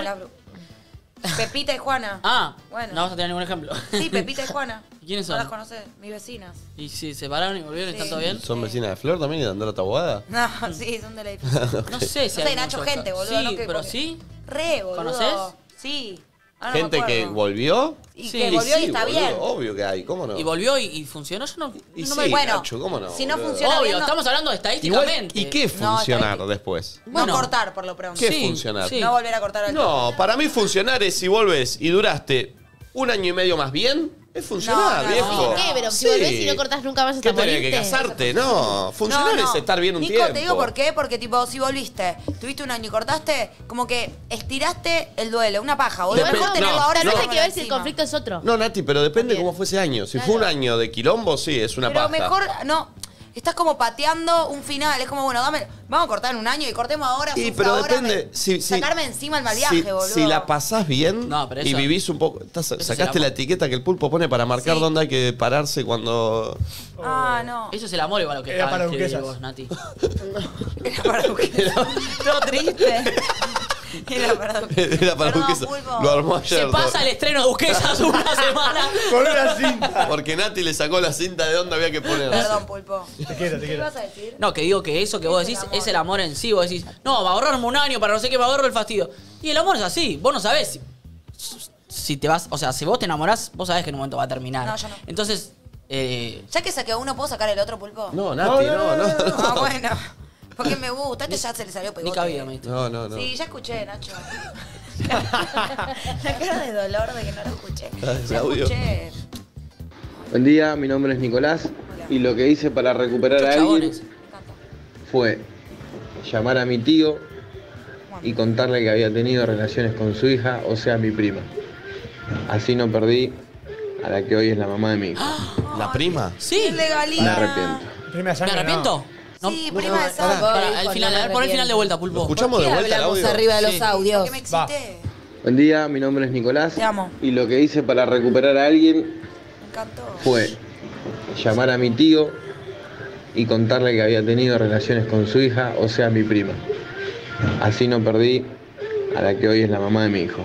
la Pepita y Juana. Ah, Bueno. no vas a tener ningún ejemplo. Sí, Pepita y Juana. ¿Quiénes ¿No son? las conoces? Mis vecinas. ¿Y si se separaron y volvieron y están todo bien? ¿Son vecinas de Flor también y de Andorra Taboada? No, sí, son del edificio. No sé si No sé, hay Nacho, mucho gente, esto. boludo. Sí, no que- pero porque- sí. Re, boludo. ¿Conoces? Sí. Ahora no me ¿Gente que acuerdo. volvió? Y que volvió y está boludo, bien. Obvio que hay, ¿cómo no? ¿Y volvió y funcionó? Yo no, Y no sí, me... Bueno, Nacho, ¿cómo no? si no boludo? funciona Obvio, bien, no- estamos hablando Igual, estadísticamente. ¿y qué es No, funcionar está después? No Bueno. cortar, por lo pronto. ¿Qué Sí, funcionar? sí. No volver a cortar al No, para mí funcionar es si volves y duraste 1 año y medio más bien, es funcionar, No, no, viejo. no. ¿Qué? Pero si Sí. volvés y no cortás nunca más hasta ¿Qué tenés morirte. que casarte? No, funcionar No, no. es estar bien un Nico, tiempo. te digo por qué, porque tipo, si volviste, tuviste 1 año y cortaste, como que estiraste el duelo, una paja, boludo. Depende- Mejor tenerlo no, ahora. También no. hay que ver si el conflicto es otro. No, Nati, pero depende También. cómo fue ese año. Si fue un año de quilombo, sí, es una Pero paja. mejor, no, estás como pateando un final, es como, bueno, vamos a cortar en 1 año y cortemos ahora. Sí, sufro pero ahora, depende. sacarme encima el mal viaje, si, boludo. si la pasás bien No, pero y eso- vivís un poco. es el Sacaste amor. la etiqueta que el pulpo pone para marcar Sí. dónde hay que pararse cuando. Ah, no. Eso es el amor igual lo que Era acabas para de escribir duquesas. vos, Nati. Era para Duquesa. Todo triste. Era para Duquesa. Era para Perdón, Duquesa. Pulpo. Lo armó ayer. Se pasa el estreno de Duquesas una semana. Con una cinta. Porque Nati le sacó la cinta de dónde había que poner. Perdón, Pulpo. Te quiero, te ¿Qué quiero. vas a decir? No, que digo que eso que vos decís el amor. es el amor en sí. Vos decís, no, va a ahorrarme 1 año para no sé qué, me ahorro el fastidio. Y el amor es así. Vos no sabés si te vas. O sea, si vos te enamorás, vos sabés que en un momento va a terminar. No, yo no. Entonces, Ya que saqué uno, ¿puedo sacar el otro, Pulpo? No, Nati, no. Ah, bueno. Porque me gusta. Este ya se le salió pegote. ni cabida, me diste. No. Sí, ya escuché, Nacho. La cara de dolor de que no lo escuché. ese Ya audio. escuché. Buen día, mi nombre es Nicolás y lo que hice para recuperar a alguien Chabones. fue llamar a mi tío y contarle que había tenido relaciones con su hija, o sea, mi prima. Así no perdí a la que hoy es la mamá de mi hijo. ¿La prima? Sí. Es legalidad. Me arrepiento. Prima ¿Me sangre, arrepiento? No. Sí, prima de Pará, sangre. Pará, al final, a ver, pon el final de vuelta, Pulpo. ¿Escuchamos de ¿Por qué vuelta el hablamos audio? arriba de los Sí. audios? Que me excité. Buen día, mi nombre es Nicolás Te amo. y lo que hice para recuperar a alguien Me encantó. fue llamar a mi tío y contarle que había tenido relaciones con su hija, o sea, mi prima. Así no perdí a la que hoy es la mamá de mi hijo.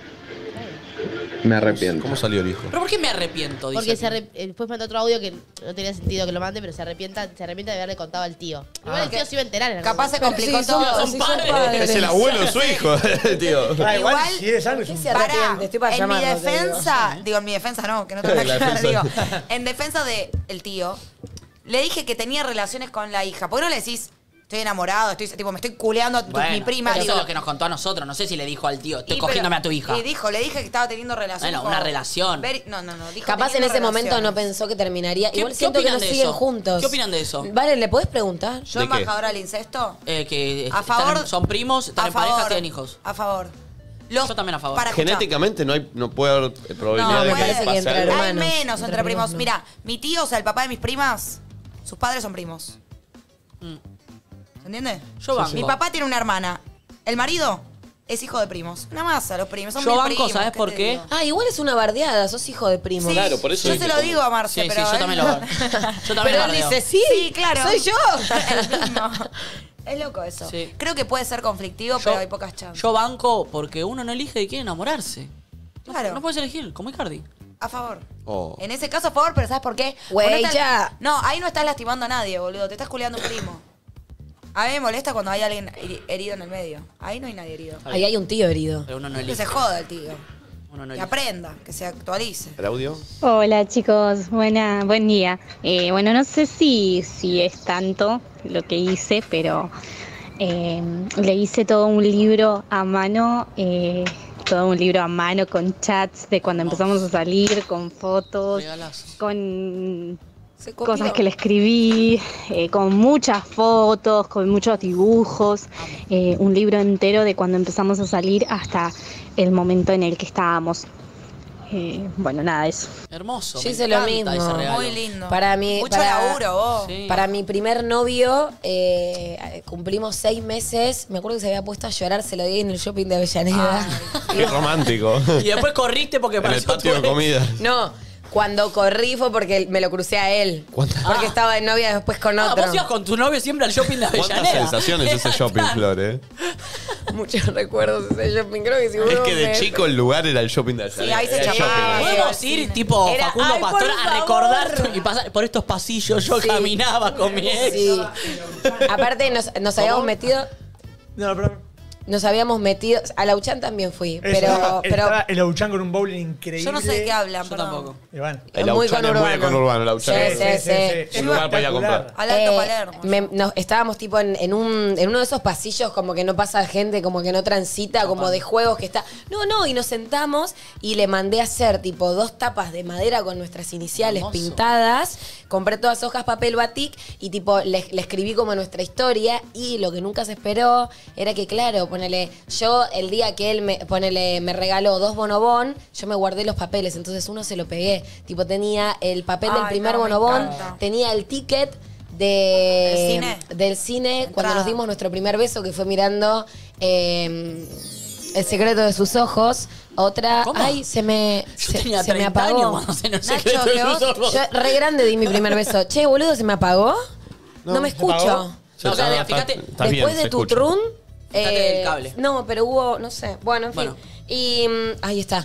Me arrepiento. ¿Cómo salió el hijo? ¿Pero por qué me arrepiento? Porque Dice. después mandó otro audio que no tenía sentido que lo mande, pero se arrepiente de haberle contado al tío. Igual el tío se iba a enterar en algún Capaz se momento. complicó Sí, son- todo. son padres. Es el abuelo de su hijo, tío. Ah, igual, Igual- si es de sangre, es ¿Qué un se arrepiente? Pará, Estoy para en mi llamarlo, te defensa, digo, en mi defensa no, que no te La digo, defensa. en defensa de el tío, le dije que tenía relaciones con la hija. ¿Por qué no le decís, estoy enamorado, me estoy culeando a Bueno, mi prima? pero Digo, eso es lo que nos contó a nosotros. No sé si le dijo al tío, estoy y cogiéndome pero- a tu hija. Y dijo, le dije que estaba teniendo relaciones. Bueno, una relación. No, dijo Capaz en teniendo ese momento no relaciones. pensó que terminaría. ¿Qué- Igual qué siento que no opinan de siguen eso? juntos. ¿Qué opinan de eso? Vale, ¿le podés preguntar? Yo ¿De qué? embajadora del incesto. Que A favor. son primos, están a en pareja, favor, tienen hijos. A favor. Yo también a favor. Para escuchar. Genéticamente no puede haber probabilidad No, de me que parece que pase entre algo. hermanos. Hay menos Entre entre primos. primos no. Mira, mi tío, o sea, el papá de mis primas, sus padres son primos. Mm. ¿Se entiende? Yo banco. Mi papá tiene una hermana. El marido es hijo de primos. Una masa los primos. Son Yo mil banco, primos, ¿sabes por te qué? digo? Ah, igual es una bardeada, sos hijo de primo. Sí, Claro, por eso yo dije se lo como- digo a Marce, Sí, pero sí, yo él también lo no. Yo también Pero lo él bardeo. dice, sí, Sí, claro. soy yo. El primo. Es loco eso. Sí. Creo que puede ser conflictivo, pero hay pocas chances. Yo banco porque uno no elige y quiere enamorarse. Claro. No puedes elegir, como Icardi. A favor. Oh. En ese caso, a favor, pero ¿sabes por qué? Güey, Porque no estás- ya. No, ahí no estás lastimando a nadie, boludo. Te estás culiando un primo. A mí me molesta cuando hay alguien herido en el medio. Ahí no hay nadie herido. Ahí hay un tío herido. Pero uno no Que elige. se joda el tío. Uno no Que elige. aprenda, que se actualice. ¿El audio? Hola chicos, buen día. Bueno, no sé si es tanto lo que hice, pero le hice todo un libro a mano, con chats de cuando empezamos a salir, con fotos, con cosas que le escribí, con muchas fotos, con muchos dibujos, un libro entero de cuando empezamos a salir hasta el momento en el que estábamos. Bueno, nada, eso. Hermoso. Yo hice lo mismo. Ese regalo. Muy lindo. Para mí, Mucho laburo, vos. Sí. Para mi primer novio, cumplimos 6 meses. Me acuerdo que se había puesto a llorar, se lo di en el shopping de Avellaneda. Qué romántico. Y después corriste porque En el pareció patio de tu ex. comida. No, cuando corrí fue porque me lo crucé a él. Porque estaba de novia después con Ah, otro. vos ibas con tu novio siempre al shopping de ¿Cuántas Avellaneda. sensaciones ese shopping, Flor, Muchos recuerdos de ese shopping, creo que Es seguro que de me- chico el lugar era el shopping de allá. Sí, ahí se Era el chapaba. shopping. Podemos ir tipo Era, Facundo "Ay, por Pastor a favor". recordar y pasar por estos pasillos. Yo Sí. caminaba con mi ex. Sí. Aparte nos habíamos metido... No, pero. Nos habíamos metido... A la Uchan también fui, pero Estaba el Auchan con un bowling increíble. Yo no sé de qué hablan, Yo perdón. tampoco. Y bueno. El Muy Auchan es muy conurbano. El Auchan Sí, es sí. un lugar para ir a comprar. Al Alto Palermo. Estábamos tipo en uno de esos pasillos como que no pasa gente, como que no transita, como de juegos que está... No, y nos sentamos y le mandé a hacer tipo 2 tapas de madera con nuestras iniciales Hermoso. pintadas. Compré todas hojas papel batik y tipo le escribí como nuestra historia y lo que nunca se esperó era que, claro, ponele, yo el día que él me regaló 2 bonobón, yo me guardé los papeles, entonces uno se lo pegué. Tipo tenía el papel del Ay, primer no, me bonobón, encanta. tenía el ticket del cine cuando Entrada. nos dimos nuestro primer beso, que fue mirando El secreto de sus ojos. Otra, ¿Cómo? ay, se me tenía se me 30 apagó. años cuando se nos Nacho, secreto de que sus vos- ojos. Yo re grande di mi primer beso. Che, boludo, ¿se me apagó? No, me ¿se apagó? escucho. No, o sea, fíjate, Está bien, Después se de tu escucha. trun. Fíjate del cable. No, pero hubo, no sé. Bueno, en fin. Bueno. Y ahí está.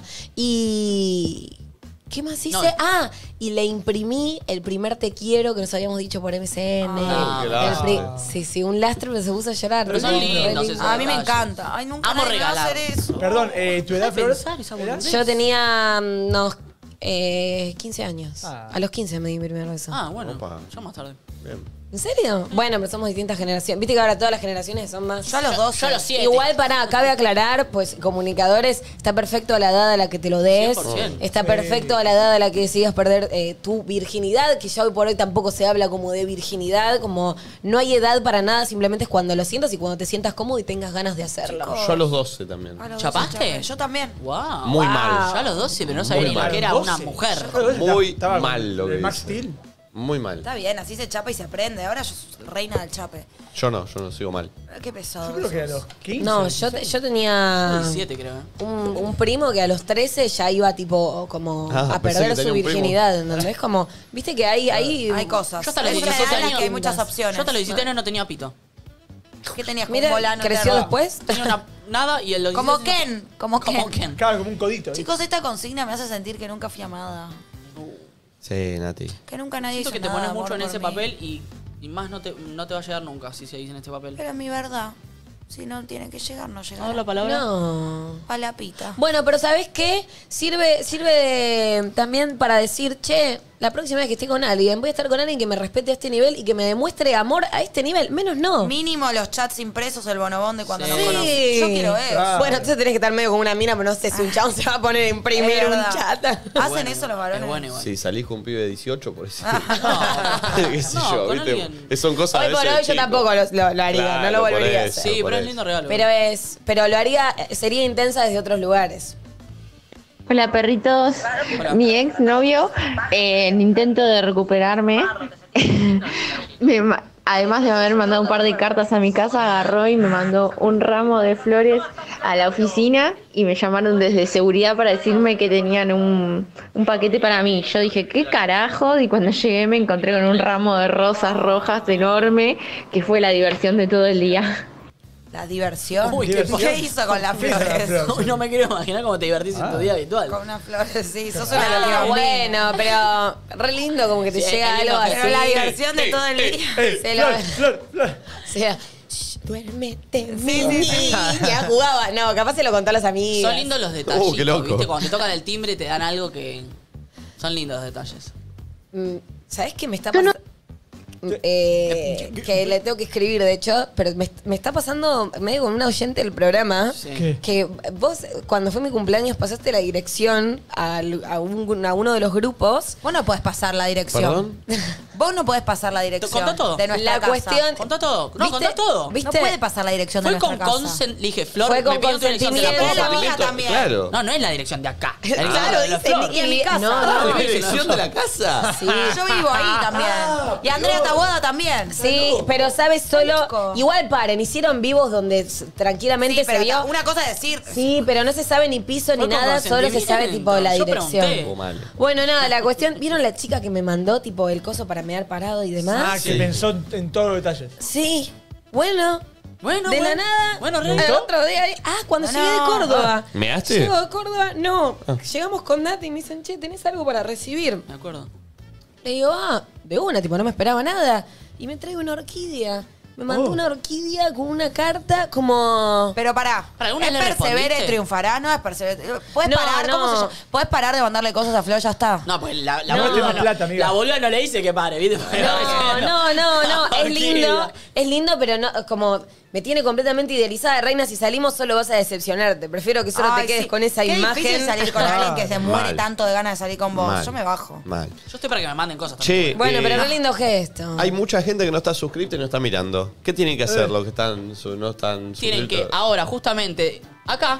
Y. ¿Qué más hice? No. Ah, y le imprimí el primer te quiero que nos habíamos dicho por MCN. Ah, qué El lastre. sí, un lastre, pero se puso a llorar. Pero son Re lindos lindo. esos A mí me detalles. encanta. Ay, nunca Amo nadie me va a regalar. hacer eso. Perdón, ¿tu edad, Flor? pensar esa ¿Edad? boludez? Yo tenía unos 15 años. Ah. A los 15 me di mi primer beso. Ah, bueno. Opa. Yo más tarde. Bien. ¿En serio? Bueno, pero somos distintas generaciones. Viste que ahora todas las generaciones son más... Yo a los 12. Yo a los 7. Igual, cabe aclarar, pues, comunicadores, está perfecto a la edad a la que te lo des. 100%. Está perfecto a la edad a la que decidas perder tu virginidad, que ya hoy por hoy tampoco se habla como de virginidad, como no hay edad para nada, simplemente es cuando lo sientas y cuando te sientas cómodo y tengas ganas de hacerlo. Yo a los 12 también. A los ¿Chapaste? 12 chapé. Yo también. Wow. Muy mal. Yo a los 12, pero no sabía Muy ni lo mal. que era 12. una mujer. Muy Estaba mal lo que ¿El Max dice. Steel? Muy mal. Está bien, así se chapa y se aprende. Ahora yo soy reina del chape. Yo no sigo mal. Qué pesado. Yo creo que a los 15. No, yo tenía 17, creo. un primo que a los 13 ya iba tipo como Ah, a pensé perder que tenía su un primo. virginidad, ¿entendés? Como, viste que hay Hay cosas. Yo hasta los Es una 17 edad en la años que hay muchas opciones. Yo hasta los 17 años no tenía pito. ¿Qué tenías? Mira, un volano creció eterno? después. Tenía nada y el los Como 17 Ken. Como Como Ken. Ken. Claro, como un codito. ¿viste? Chicos, esta consigna me hace sentir que nunca fui amada. Sí, Nati. Que nunca nadie Siento hizo que te nada pones de mucho amor en ese por mí. papel y más no te va a llegar nunca si seguís en este papel. Pero es mi verdad. Si no tiene que llegar, no llega. ¿No la palabra? No. A la pita. Bueno, pero ¿sabés qué? Sirve también para decir, che, la próxima vez que esté con alguien, voy a estar con alguien que me respete a este nivel y que me demuestre amor a este nivel. Menos no. Mínimo los chats impresos, el bonobón de cuando Sí. nos conocí. Yo quiero eso. Claro. Bueno, entonces tenés que estar medio como una mina, pero no sé si un chabón se va a poner a imprimir Es un verdad. chat. ¿Hacen Bueno, eso los es varones? bueno igual. Si salís con un pibe de 18, por eso. No, ¿Qué sé no, yo? con ¿viste? alguien. Son cosas Hoy de por ese hoy yo chico. tampoco lo haría, Claro, no lo por volvería a eso, hacer. Sí, por pero es eso. lindo regalo. Pero lo haría, sería intensa desde otros lugares. Hola perritos, Hola. mi ex novio, en intento de recuperarme, además de haber mandado un par de cartas a mi casa, agarró y me mandó un ramo de flores a la oficina y me llamaron desde seguridad para decirme que tenían un paquete para mí. Yo dije, ¿qué carajo? Y cuando llegué me encontré con un ramo de rosas rojas enorme, que fue la diversión de todo el día. La diversión. Uy, ¿Qué hizo con las ¿Qué hizo con las flores? flores? Uy, no me quiero imaginar cómo te divertís en tu día habitual. Con unas flores, sí. Sos una loca. Bueno, pero re lindo como que te Sí, llega es lindo, algo así. Pero la diversión de todo el día. Se lo- Flor. O sea, "Shh, duérmete, mi niña". Jugaba. No, capaz se lo contó a los amigos. Son lindos los detalles. Qué loco. ¿Viste? Cuando te tocan el timbre te dan algo que. Son lindos los detalles. ¿Sabés qué me está Yo no- pasando? que le tengo que escribir, de hecho, pero me está pasando medio con una oyente del programa, ¿Qué? que vos, cuando fue mi cumpleaños, pasaste la dirección a uno de los grupos. Vos no podés pasar la dirección. ¿Perdón? Vos no podés pasar la dirección. Contá todo. De nuestra La casa. cuestión... Contá todo. No, ¿Viste? contá todo. ¿Viste? No puede pasar la dirección de Fue nuestra con casa. Le dije, Flor, Fue con me pidió tu dirección, te la consentimiento. puedo La mía pasar. también. Claro. No, no es la dirección de acá. La dirección Claro, de la dice, Flor. Y en mi casa. No, ¿La dirección de la casa? Sí. Yo vivo ahí también. Y Andrea Taboada también. Sí, pero sabes, solo... Chico. Igual paren, hicieron vivos donde tranquilamente Sí, se pero vio... una cosa es decir. Sí, pero no se sabe ni piso ni Fue con nada, solo se sabe tipo la Yo dirección. pregunté. Mal. Bueno, nada, la cuestión... ¿Vieron la chica que me mandó tipo el coso para mear parado y demás? Ah, que pensó en todos los detalles. Sí. Bueno, Bueno, de la bueno. nada. Bueno, el re. otro día. Cuando No, llegué de no. Córdoba. ¿Measte? Llego de Córdoba, no. Llegamos con Nati y me dicen, che, ¿tenés algo para recibir? Me acuerdo. Le digo, de una, tipo, no me esperaba nada. Y me traigo una orquídea. Me mandó una orquídea con una carta como... Pero pará. ¿Para alguna ¿Es vez le persevere respondiste? y triunfará? No es persevere. ¿Puedes No, parar? ¿Cómo no. se llama? ¿Puedes parar de mandarle cosas a Flor? Ya está. No, pues la No, boluda tengo plata, amiga. la boluda no le dice que pare, ¿viste? No, es lindo. Orquídea. Es lindo, pero no, como me tiene completamente idealizada. Reina, si salimos solo vas a decepcionarte. Prefiero que solo Ay, te quedes sí. con esa Qué imagen. difícil salir con alguien que se muere Mal. tanto de ganas de salir con vos. Mal. Yo me bajo. Mal. Yo estoy para que me manden cosas Che, Bueno, pero qué lindo gesto. hay mucha gente que no está suscripta y no está mirando. ¿Qué tienen que hacer los que están no están Tienen que, suscritos? ahora, justamente, acá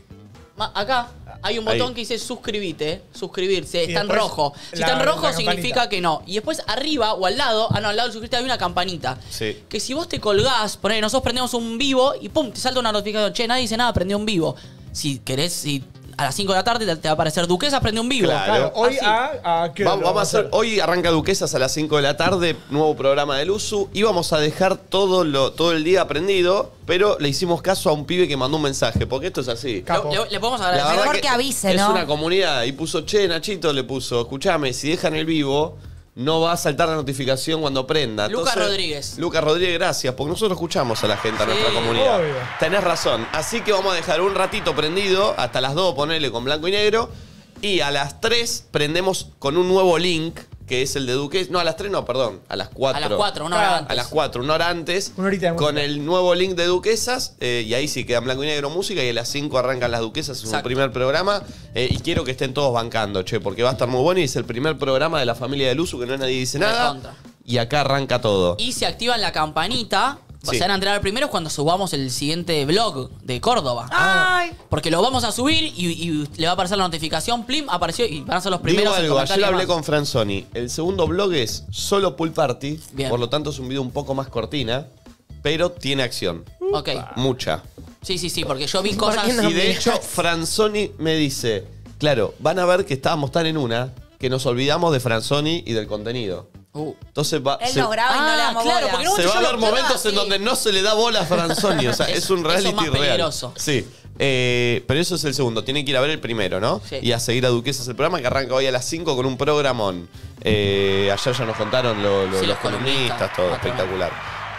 hay un botón Ahí. que dice suscribirse, Y está en después rojo. Si la- está en rojo la campanita. significa que no. Y después arriba o al lado, no, al lado del suscriptor hay una campanita. Sí. Que si vos te colgás, ponele, nosotros prendemos un vivo y pum, te salta una notificación. Che, nadie dice nada, prendió un vivo. Si querés, a las 5 de la tarde te va a aparecer Duquesa, prende un vivo. Claro. Claro, hoy Así. a ¿qué hora lo Vamos a hacer, hacer? hoy arranca Duquesas a las 5 de la tarde, nuevo programa del USU, y vamos a dejar todo el día aprendido, pero le hicimos caso a un pibe que mandó un mensaje, porque esto es así. Capo. Le podemos La agradecer. verdad Mejor que avise, es ¿no? una comunidad, y puso, che, Nachito le puso, escuchame, si dejan el vivo, no va a saltar la notificación cuando prenda. Lucas Rodríguez. Lucas Rodríguez, gracias, porque nosotros escuchamos a la gente, a Sí, nuestra comunidad. obvio. Tenés razón. Así que vamos a dejar un ratito prendido, hasta las 2 ponele con blanco y negro, y a las 3 prendemos con un nuevo link, que es el de Duques. No, a las 3 no, perdón, a las 4. A las 4, una hora antes. A las 4, una hora antes. Una horita de música. Con el nuevo link de Duquesas, y ahí sí queda en blanco y negro música, y a las 5 arrancan las Duquesas, es un Exacto. primer programa, y quiero que estén todos bancando, che, porque va a estar muy bueno, y es el primer programa de la familia del Uso, que no nadie dice nada, Recontra. y acá arranca todo. Y se activan la campanita. Sí. Se van a enterar primero cuando subamos el siguiente vlog de Córdoba. Ay. Porque lo vamos a subir y le va a aparecer la notificación, plim, apareció y van a ser los primeros Digo en algo, comentar ayer y hablé demás. con Franzoni, el segundo blog es solo Pool Party, Bien. por lo tanto es un video un poco más cortina, pero tiene acción, Ok. mucha. Sí, porque yo vi cosas... qué no? Y de hecho, Franzoni me dice, claro, van a ver que estábamos tan en una que nos olvidamos de Franzoni y del contenido. Entonces va, Él nos graba y no le damos claro, bola. porque no, se yo va a lo- ver momentos sí. en donde no se le da bola a Franzoni. O sea, es un Eso reality más real. peligroso. Sí. Pero eso es el segundo. Tienen que ir a ver el primero, ¿no? Sí. Y a seguir a Duquesas el programa que arranca hoy a las 5 con un programón. Ayer ya nos contaron Sí, los columnistas, todo Ah, tremendo. espectacular.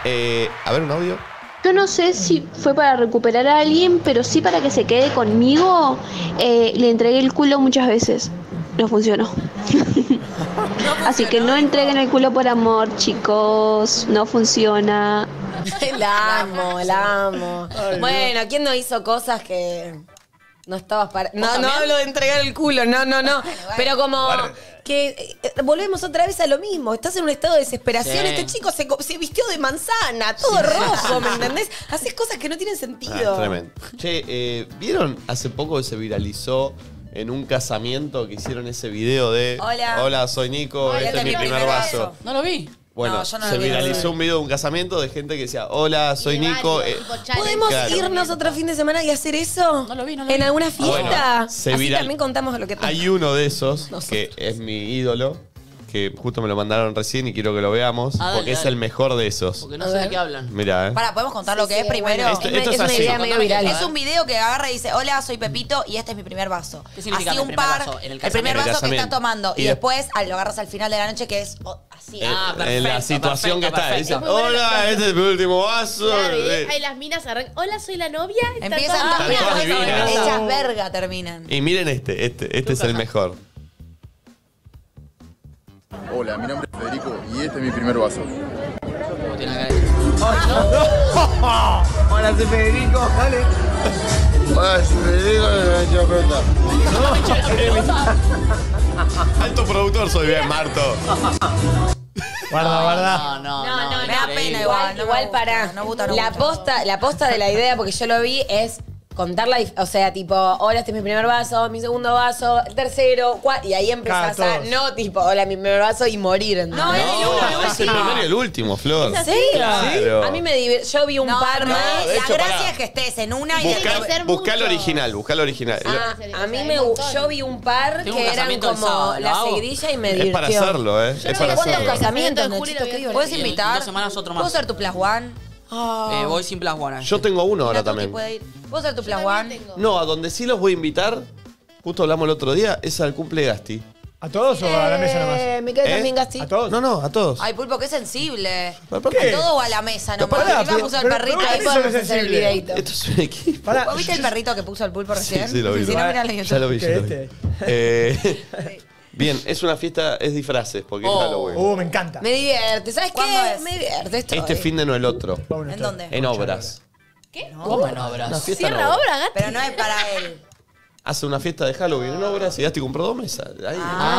A ver un audio. Yo no sé si fue para recuperar a alguien, pero sí para que se quede conmigo. Le entregué el culo muchas veces. No funcionó. Así que no entreguen el culo por amor, chicos. No funciona. La amo. Bueno, ¿quién no hizo cosas que no estabas para... No también? hablo de entregar el culo, no. Pero como que volvemos otra vez a lo mismo. Estás en un estado de desesperación. Sí. Este chico se vistió de manzana, todo rojo, ¿me entendés? Haces cosas que no tienen sentido. Tremendo. Che, ¿vieron hace poco que se viralizó en un casamiento que hicieron ese video de Hola. soy Nico, Hola, este es mi primer vaso? No lo vi. Bueno, No, yo no se lo vi, no lo viralizó vi. un video de un casamiento de gente que decía, hola, soy Y de Nico. varios, tipo challenge. ¿Podemos Claro. irnos otro fin de semana y hacer eso? No lo vi. ¿En alguna fiesta? Bueno, se Así viral- también contamos lo que Hay uno de esos Nosotros. que es mi ídolo, que justo me lo mandaron recién y quiero que lo veamos, Ah, dale, porque es dale. el mejor de esos. Porque no A sé de ver. qué hablan. Mirá, Para, ¿podemos contar lo que Sí, es sí, primero? bueno. Esto es una así. idea medio viral. Es un video que agarra y dice, hola, soy Pepito y este es mi primer vaso. ¿Qué significa así mi un primer par, vaso? En el el primer casamiento. vaso que En el estás tomando. Y Y después lo agarras al final de la noche que es así. Ah, perfecto, en la situación perfecto, que está. perfecto. Dice, hola, este es mi último vaso. Claro, y ahí las minas arrancan. Hola, soy la novia. Están Empiezan todas Están todas minas. divinas. hechas verga terminan. Y miren este es el mejor. Hola, mi nombre es Federico y este es mi primer vaso. Hola, soy Federico, dale. Hola, soy Federico de la Alto productor soy bien, Marto. Guarda. No. Me da pena igual. Igual para la posta de la idea, porque yo lo vi, es contar o sea, tipo, hola, este es mi primer vaso, mi segundo vaso, el tercero, y ahí empezás a, no, tipo, hola, mi primer vaso y morir. No, es el primero y el último, Flor. ¿Sí? Claro. A mí yo vi un par más. de hecho, la gracia pará. es que estés en una y Buscá el original, A mí yo vi un par Tengo un que eran casamiento el como sábado, la ¿lo hago? seguidilla y me Es divirtió. para hacerlo, ¿eh? Es para ¿Cuántos hacerlo. casamientos, Nachito? Qué divertido. ¿Puedes invitar? 2 semanas otro más. ¿Puedo ser tu plus one? Voy sin Plus One. Yo tengo uno ahora La Tuti también. puede ir. ¿Puedo ser tu plus one? No, a donde sí los voy a invitar, justo hablamos el otro día, es al cumple de Gasti. ¿A todos o a la mesa nomás? Me quedé también Gasti. ¿A todos? No, a todos. Ay, Pulpo, qué sensible. ¿Por ¿A qué? todo o a la mesa nomás? pará, Iba a puso el pero- perrito. pero Ahí eso podemos es hacer el sensible. videito. Esto es un equipo. Pará, ¿Vos viste el perrito que puso el Pulpo recién? Sí, lo vi. Si no, miralo en YouTube. Ya lo vi, ya lo vi. ¿Qué Bien, es una fiesta, es disfraces, porque es Halloween. Me encanta. Me divierte, ¿sabes ¿Cuándo qué? es? Me divierte esto. Este fin de no el otro. ¿En dónde? En Obras. ¿Cómo en Obras? Una fiesta en ¿Cierra Obras. obra, Gati? Pero no es para él. Hace una fiesta de Halloween en Obras y Gasti compró 2 mesas. Ahí.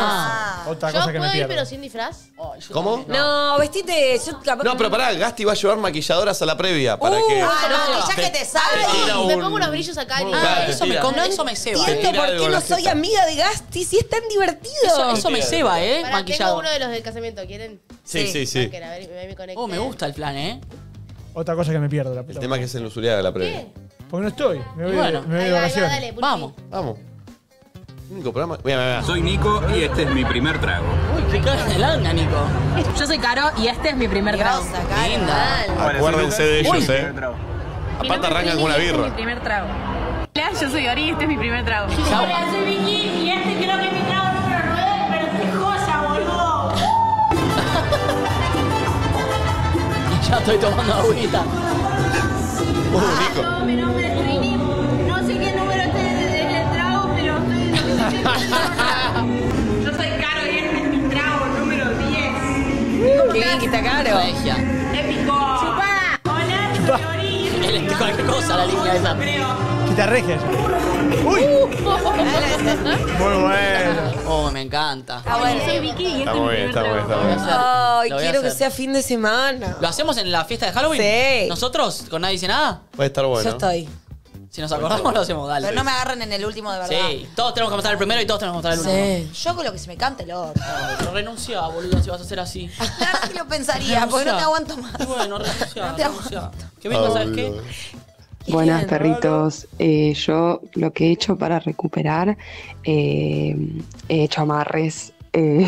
Otra ¿Yo cosa que me puedo ir pierdo. pero sin disfraz? ¿Cómo? No, vestite. Yo capaz No, que pero pará, Gasti va a llevar maquilladoras a la previa para que. Maquillaje te sale. tira Me un- pongo unos brillos acá y Claro, Eso me tira. ceba. entiendo tira por algo qué en no la soy fiesta. amiga de Gasti si es tan divertido. Eso me ceba, Pará, tengo maquillado. uno de los del casamiento, ¿quieren? Sí. Banquen, a ver, me conecté. Me gusta el plan, Otra cosa que me pierdo. La El tema que es en Lusuriaga la previa. Porque no estoy. Me voy, bueno. me voy Ahí de va, vacaciones. dale, Pulpi. Vamos. Vamos. Único programa. Mira. Soy Nico y este es mi primer trago. Uy, qué cara de lana, Nico. Yo soy Caro y este es mi primer trago. Linda. Acuérdense de ellos, Uy. Aparte arrancan con una Este es mi birra. primer trago. Hola, yo soy Ori y este es mi primer trago. Hola, soy Vicky y este creo que es mi trago número 9, pero estoy joya, boludo. Ya estoy tomando agüita. No, mi nombre es Trini. No sé qué número este es el trago, pero estoy... Yo soy Caro y este es mi trago número 10. Qué bien que está Caro. Regia. Épico. Chupada. Hola, soy Ori. Él es cualquier cosa la línea esa. Quita regia. Uy. Muy bueno. Oh, me encanta. Soy Vicky y este Está es mi muy bien, primer está muy bien, trago. está muy bien. Ay, Lo voy a quiero que hacer. sea fin de semana. ¿Lo hacemos en la fiesta de Halloween? Sí. ¿Nosotros? ¿Con nadie dice nada? Puede estar bueno. Yo estoy. Si nos acordamos, lo hacemos, dale. Pero no me agarren en el último de verdad. Sí, todos tenemos que pasar el primero y todos tenemos que pasar el último. Yo con lo que se me cante el otro. Pero renuncia, boludo, si vas a hacer así. Claro que lo pensaría, porque no te aguanto más. Y bueno, renuncia, No te renuncia. Que venga, ¿sabes qué? Buenas perritos, yo lo que he hecho para recuperar, he hecho amarres, he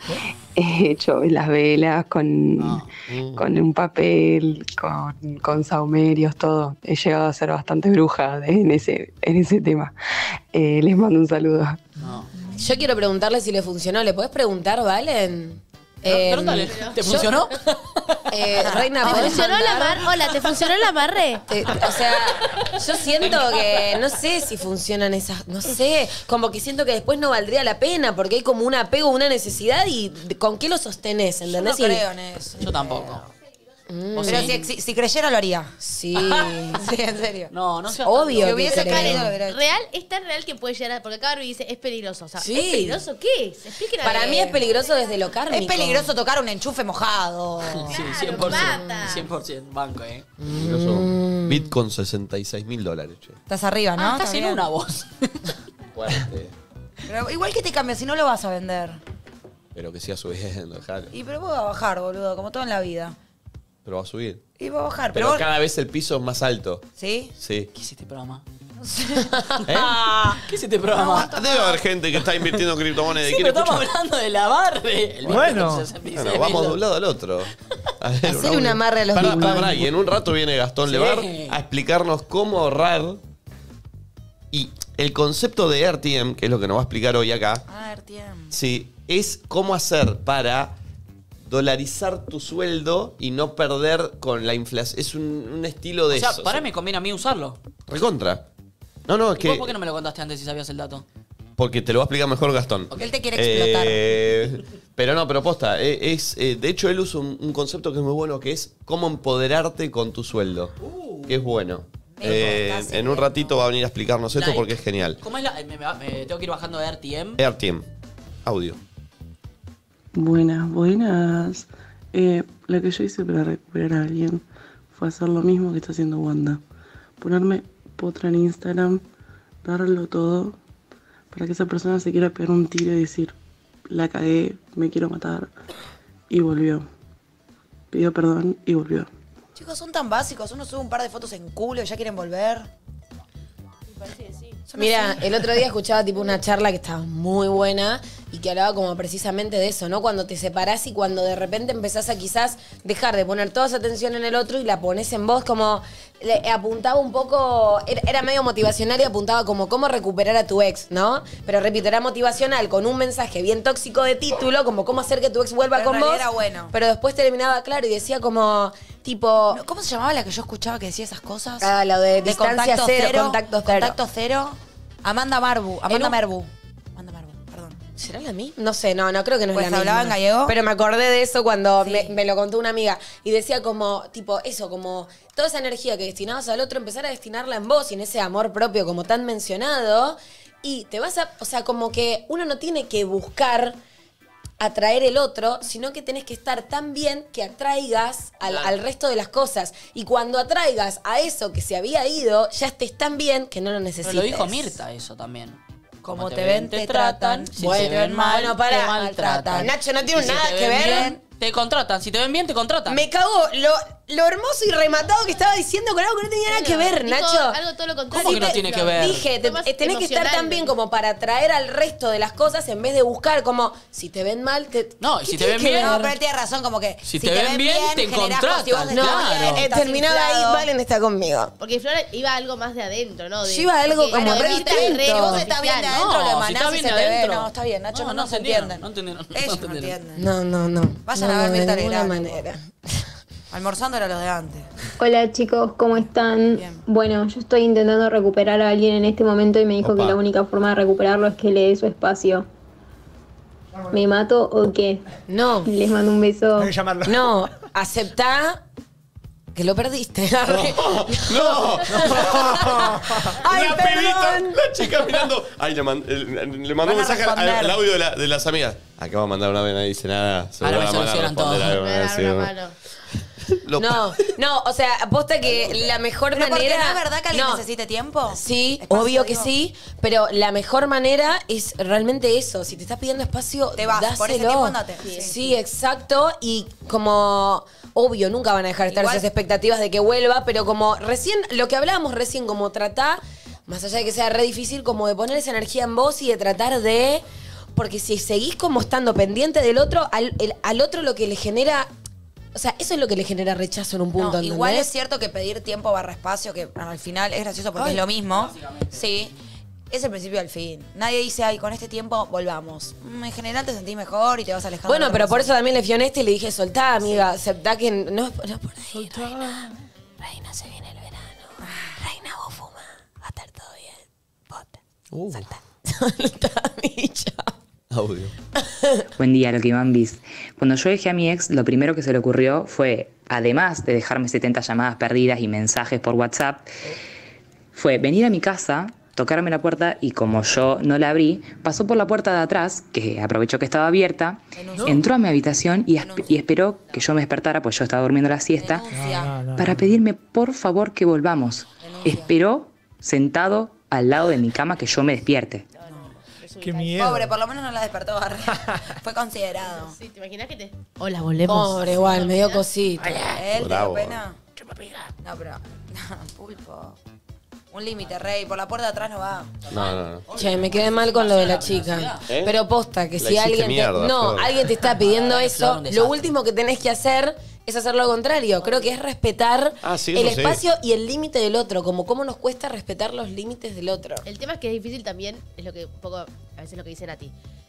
hecho las velas con un papel, con saumerios, todo. He llegado a ser bastante bruja en ese tema. Les mando un saludo. Yo quiero preguntarle si le funcionó. ¿Le podés preguntar, Valen? Pregúntale, ¿te funcionó? Reina, ¿Te ¿podés funcionó el mandar? amarre? Hola, ¿te funcionó el amarre? O sea, yo siento que no sé si funcionan esas, no sé, como que siento que después no valdría la pena porque hay como un apego, una necesidad y ¿con qué lo sostenés? Yo ¿Entendés? no creo en eso. Yo tampoco. Pero si creyera lo haría. Sí. Sí, en serio. No, no sé. Obvio. Si que hubiese creo. creído, lo hubiera hecho. Real, es tan real que puede llegar a... Porque acá Barbie dice, es peligroso. O sea, Sí. ¿es peligroso qué es? Expliquen a Para ver. mí es peligroso desde lo kármico. Es peligroso tocar un enchufe mojado. Sí, Claro, 100%. mata. 100% banco, Bitcoin $66.000, che. Estás arriba, ¿no? Estás en bien. una voz. Fuerte. Pero igual que te cambia, si no lo vas a vender. Pero que siga subiendo, dejalo. Y pero vos vas a bajar, boludo, como todo en la vida. Pero va a subir. Y va a bajar, Pero pero, cada vez el piso es más alto. ¿Sí? Sí. ¿Qué es este programa? ¿Eh? ¿Qué es este programa? Debe haber gente que está invirtiendo en criptomonedas y Sí, quiere pero estamos escuchar. hablando de la barre. El Bueno. Bitcoin 66.000. Bueno, vamos de un lado al otro. A ver, Hacer un amarre a los Pará, Bitcoin. pará, y en un rato viene Gastón Sí. Levar a explicarnos cómo ahorrar. Y el concepto de RTM, que es lo que nos va a explicar hoy acá, Ah, RTM. sí, es cómo hacer para dolarizar tu sueldo y no perder con la inflación. Es un estilo de O sea, eso. para mí me conviene a mí usarlo. Recontra. No, es ¿Y que. vos por qué no me lo contaste antes si sabías el dato? Porque te lo va a explicar mejor Gastón. Él te quiere explotar. Pero posta. De hecho, él usa un concepto que es muy bueno, que es cómo empoderarte con tu sueldo. Que es bueno. En un ratito va a venir a explicarnos esto porque es genial. ¿Cómo es me tengo que ir bajando de RTM? AirTM. Audio. Buenas. Lo que yo hice para recuperar a alguien fue hacer lo mismo que está haciendo Wanda. Ponerme potra en Instagram, darlo todo, para que esa persona se quiera pegar un tiro y decir, la cagué, me quiero matar. Y volvió. Pidió perdón y volvió. Chicos, son tan básicos. Uno sube un par de fotos en culo y ya quieren volver. Me parece que sí. Mira, el otro día escuchaba tipo una charla que estaba muy buena y que hablaba como precisamente de eso, ¿no? Cuando te separás y cuando de repente empezás a quizás dejar de poner toda esa atención en el otro y la pones en vos, como le apuntaba un poco, era medio motivacional y apuntaba como cómo recuperar a tu ex, ¿no? Pero repito, era motivacional con un mensaje bien tóxico de título, como cómo hacer que tu ex vuelva Pero en con vos. realidad era bueno. Pero después terminaba claro y decía como, tipo... ¿Cómo se llamaba la que yo escuchaba que decía esas cosas? Ah, lo de distancia cero, contacto cero. Contacto cero. Amanda Merbu. Perdón. ¿Será la misma? No sé, no creo que no Pues es la misma. hablaba en gallego. Pero me acordé de eso cuando Sí. me lo contó una amiga. Y decía como, tipo, eso, como toda esa energía que destinabas al otro, empezar a destinarla en vos y en ese amor propio como tan mencionado. Y te vas a, o sea, como que uno no tiene que buscar atraer el otro, sino que tenés que estar tan bien que atraigas al resto de las cosas. Y cuando atraigas a eso que se había ido, ya estés tan bien que no lo necesites. Pero lo dijo Mirta eso también. Como te ven, te tratan. Si Bueno, te ven mal, bueno, para. te maltratan. Nacho, no tiene Y si nada te que ven ver. bien, te contratan. Si te ven bien, te contratan. Me cagó lo hermoso y rematado que estaba diciendo con algo que no tenía nada que ver, Dijo Nacho. algo todo lo contrario. ¿Cómo que no tiene que ver? Dije, Fue más tenés que estar emocional. tan bien como para atraer al resto de las cosas en vez de buscar como, si te ven mal, te... No, y ¿Qué si te tiene ven que bien- ver? No, pero él tiene razón, como que Si te ven bien, te generás contratan, positivos de No, claro. estás terminaba ahí, inflado. Valen está conmigo. Porque Flor iba algo más de adentro, ¿no? Yo iba algo porque- como Bueno, re viste, distinto. Si vos estás bien de adentro, No, lo si emanás está y bien se de te ve. adentro. No, está bien, Nacho, no se entendieron, entienden. No entendieron. Ellos no entendieron. entienden. No. Vayan a ver de Mirta ninguna Legrand. manera. Almorzando era los de antes. Hola chicos, ¿cómo están? Bien. Bueno, yo estoy intentando recuperar a alguien en este momento y me dijo Opa. que la única forma de recuperarlo es que le dé su espacio. ¿Me mato o qué? No, Les mando un beso. Hay que llamarlo. no, aceptá que lo perdiste. ¡No! Ay, la perdón. pibita, la chica mirando. Ay, le mandó un Van a mensaje responder. al audio de las amigas. Acabo de mandar una vez, nadie dice nada. Seguro Ahora me la mano solucionan responde todo. algo, Me me va a da decir, una mano. No, o sea, aposta que la mejor Pero porque manera... no es verdad que alguien No. necesite tiempo. Sí, Espacio, obvio que digo. sí, pero la mejor manera es realmente eso. Si te estás pidiendo espacio, Te vas, por ese dáselo. tiempo andate. Sí, exacto. Y como, obvio, nunca van a dejar de estar Igual- esas expectativas de que vuelva, pero como recién, lo que hablábamos recién, como tratar, más allá de que sea re difícil, como de poner esa energía en vos y de tratar de... Porque si seguís como estando pendiente del otro, al otro lo que le genera... O sea, eso es lo que le genera rechazo en un punto, No, ¿entendés? igual es cierto que pedir tiempo barra espacio, que al final es gracioso porque Ay, es lo mismo. Sí. Es el principio del fin. Nadie dice, ay, con este tiempo volvamos. En general te sentís mejor y te vas alejando. Bueno, de la pero por eso persona. también le fui honesta y le dije, soltá, amiga, aceptá que no es por ahí, reina. Reina, se viene el verano. Reina, vos fuma. Va a estar todo bien. Bota. Soltá, Micha. Audio. Buen día, lo que Bambis. Cuando yo dejé a mi ex, lo primero que se le ocurrió fue, además de dejarme 70 llamadas perdidas y mensajes por WhatsApp, fue venir a mi casa, tocarme la puerta y como yo no la abrí, pasó por la puerta de atrás, que aprovechó que estaba abierta, entró a mi habitación y esperó que yo me despertara, pues yo estaba durmiendo la siesta, para pedirme por favor que volvamos. Esperó sentado al lado de mi cama que yo me despierte. Qué miedo. Pobre, por lo menos no la despertó Barry. Fue considerado. Sí, ¿te imaginas que te...? Hola, volvemos. Pobre, igual, me dio cosita. ¿Él te Bravo. dio pena? No, pero... Pulpo. Un límite, rey. Por la puerta de atrás no va. No. Che, me quedé mal con lo de la chica. ¿Eh? Pero posta, que La si hiciste alguien mierda, no, Flor. alguien te está pidiendo Flor, eso, un desastre. lo último que tenés que hacer es hacer lo contrario. Creo que es respetar Ah, sí, el eso sí. espacio y el límite del otro, como cómo nos cuesta respetar los límites del otro. El tema es que es difícil también, es lo que un poco, a veces lo que dice Nati.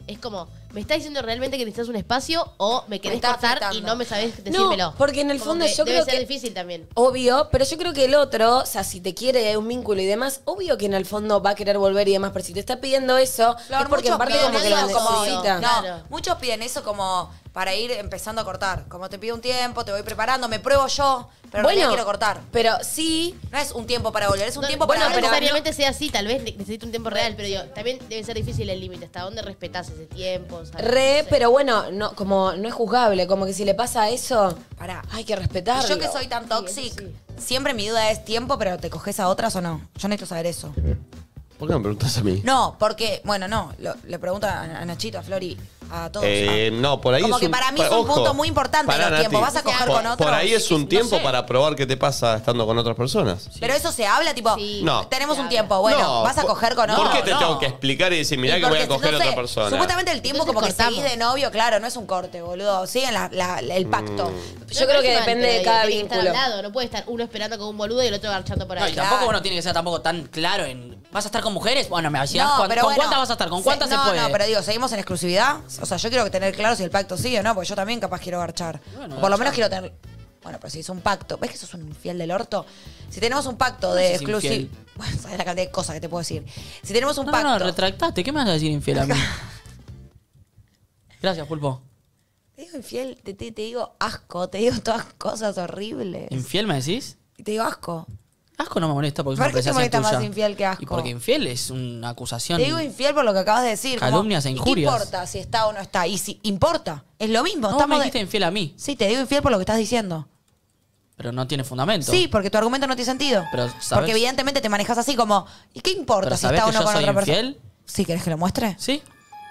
Es como, ¿me estás diciendo realmente que necesitas un espacio o me querés está cortar y afectando. no me sabés decírmelo? No, porque en el Como fondo que yo debe creo ser que... difícil también. Obvio, pero yo creo que el otro, o sea, si te quiere y hay un vínculo y demás, obvio que en el fondo va a querer volver y demás, pero si te está pidiendo eso, Flor, es porque en muchos parte piden como que lo eso como- necesita. No, muchos piden eso como para ir empezando a cortar. Como te pido un tiempo, te voy preparando, me pruebo yo, pero en realidad quiero cortar. Pero sí... No es un tiempo para volver, es un No, tiempo bueno, para... no necesariamente sea así, tal vez necesito un tiempo real, pero digo, también debe ser difícil el límite. ¿Hasta dónde respetás ese tiempo? ¿Sabes? Re, No sé. pero bueno, no, como no es juzgable, como que si le pasa eso, Pará. hay que respetarlo. Yo que soy tan toxic, siempre mi duda es tiempo, pero ¿te coges a otras o no? Yo necesito saber eso. ¿Por qué me preguntas a mí? No, porque, bueno, no, le pregunto a Nachito, a Flori, a todos. No, por ahí Como es que un... para mí es un ojo, punto muy importante pará, los tiempos. Nati. ¿Vas a coger Por- con otros? Por ahí es un No tiempo sé. para probar qué te pasa estando con otras personas. Pero eso se habla, tipo, No. tenemos un tiempo, bueno, No, ¿vas a coger con otro? ¿Por qué te tengo que explicar y decir, mirá Y que voy a porque, coger no a sé, otra persona? Supuestamente el tiempo como que seguís de novio, claro, no es un corte, boludo. Siguen el pacto. Yo creo que depende de cada tiene que estar vínculo. al lado, no puede estar uno esperando como un boludo y el otro garchando por No, ahí. y tampoco uno tiene que ser tampoco tan claro en. ¿Vas a estar con mujeres? Bueno, me decías, No, ¿con pero bueno, cuántas vas a estar? ¿Con cuántas se no, puede? No, pero digo, ¿seguimos en exclusividad? O sea, yo quiero tener claro si el pacto sigue o no, porque yo también capaz quiero garchar. Bueno, o por lo menos garchar. quiero tener... Bueno, pero si es un pacto... ¿Ves que sos un infiel del orto? Si tenemos un pacto ¿Cómo de sos infiel? exclusividad... Bueno, sabes la cantidad de cosas que te puedo decir. Si tenemos un No, pacto... no, retractate. ¿Qué me vas a decir infiel a mí? Gracias, Pulpo. Te digo infiel, te digo asco, te digo todas cosas horribles. ¿Infiel me decís? Y te digo asco. Asco no me molesta porque es ¿Por una qué te apreciación molesta tuya. más infiel que asco? Y porque infiel es una acusación. Te digo infiel por lo que acabas de decir. como, Calumnias e ¿y injurias. ¿Qué importa si está o no está? Y si importa, es lo mismo. No, estamos me dijiste infiel a mí, Sí, te digo infiel por lo que estás diciendo. pero no tiene fundamento. Sí, porque tu argumento no tiene sentido. Pero, ¿sabes? Porque evidentemente te manejas así como, ¿y qué importa ¿Pero si sabés está o que no yo con soy otra persona? infiel? Sí, ¿querés que lo muestre? Sí.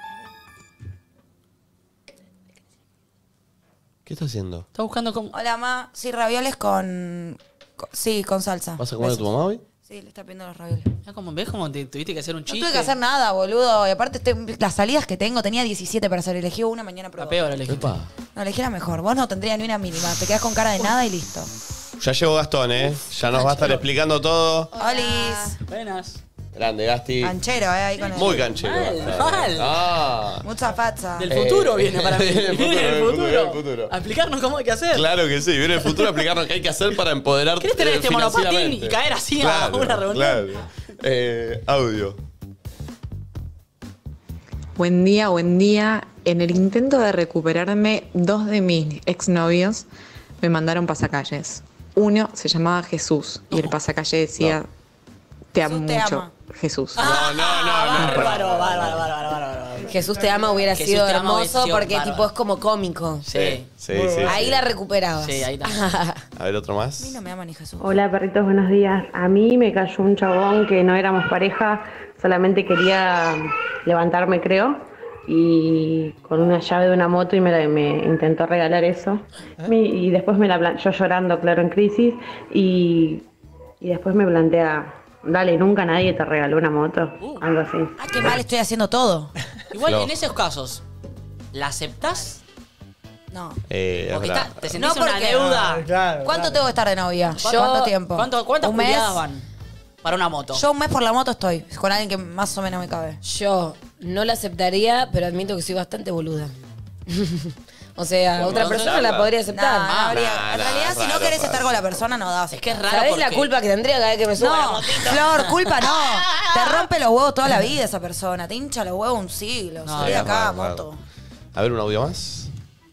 ¿Qué estás haciendo? Está buscando como... Hola, ma. Sí, ravioles sí, con salsa. ¿Vas a comer a tu Besos. mamá hoy? Sí, le está pidiendo los ravioles. ¿Ves cómo te tuviste que hacer un No chiste? tuve que hacer nada, boludo. Y aparte, las salidas que tengo, tenía 17 para hacer. Elegí una, mañana La pruebo. peor elegí. Epa. No, elegí la mejor. Vos no tendría ni una mínima. Te quedás con cara de nada y listo. Ya llegó Gastón, ¿eh? Ya nos va a estar explicando todo. Olis. Buenas. Grande, Gasti. Canchero, ahí con el... Muy canchero. Mal. Ah. Mucha facha. Del futuro viene para mí. Del Viene del futuro, del futuro. futuro. A explicarnos cómo hay que hacer. Claro que sí, viene el futuro a explicarnos qué hay que hacer para empoderarte. ¿Querés tener este monopatín financieramente. y caer así Claro, a una reunión? Claro. Audio. Buen día, buen día. En el intento de recuperarme, 2 de mis exnovios me mandaron pasacalles. Uno se llamaba Jesús y el pasacalle decía, te amo Jesús te mucho, ama. Jesús. No. Bárbaro. Jesús te ama hubiera Jesús sido te ama hubiese hermoso sido porque bárbaro. tipo es como cómico. Sí. Sí, Ahí la recuperabas. Sí, ahí está. A ver, otro A mí más. no me ama ni Jesús. Hola perritos, buenos días. A mí me cayó un chabón que no éramos pareja, solamente quería levantarme, creo, y con una llave de una moto y me intentó regalar eso. Y después yo llorando, claro, en crisis, y después me plantea, dale, nunca nadie te regaló una moto, algo así. Ah, qué mal estoy haciendo todo. Igual Flojo. en esos casos, ¿la aceptás? No. Es Porque verdad. te sentís No, una porque- deuda. Claro. ¿Cuánto tengo que estar de novia? ¿Cuánto- ¿Cuánto tiempo? ¿Cuántas ¿Un mes? pulgadas van para una moto? Yo un mes por la moto estoy, con alguien que más o menos me cabe. Yo no la aceptaría, pero admito que soy bastante boluda. O sea, ¿Por otra no persona aceptarla? la podría aceptar. No, no habría- nah, en realidad, si no raro, querés raro. estar con la persona, no das. Es que es raro ¿Sabés la porque- culpa que tendría cada vez que me subo a la No, motito? Flor, culpa no. Te rompe los huevos toda la vida esa persona. Te hincha los huevos un siglo. No, Salí de es acá, raro, raro. moto. A ver, un audio más.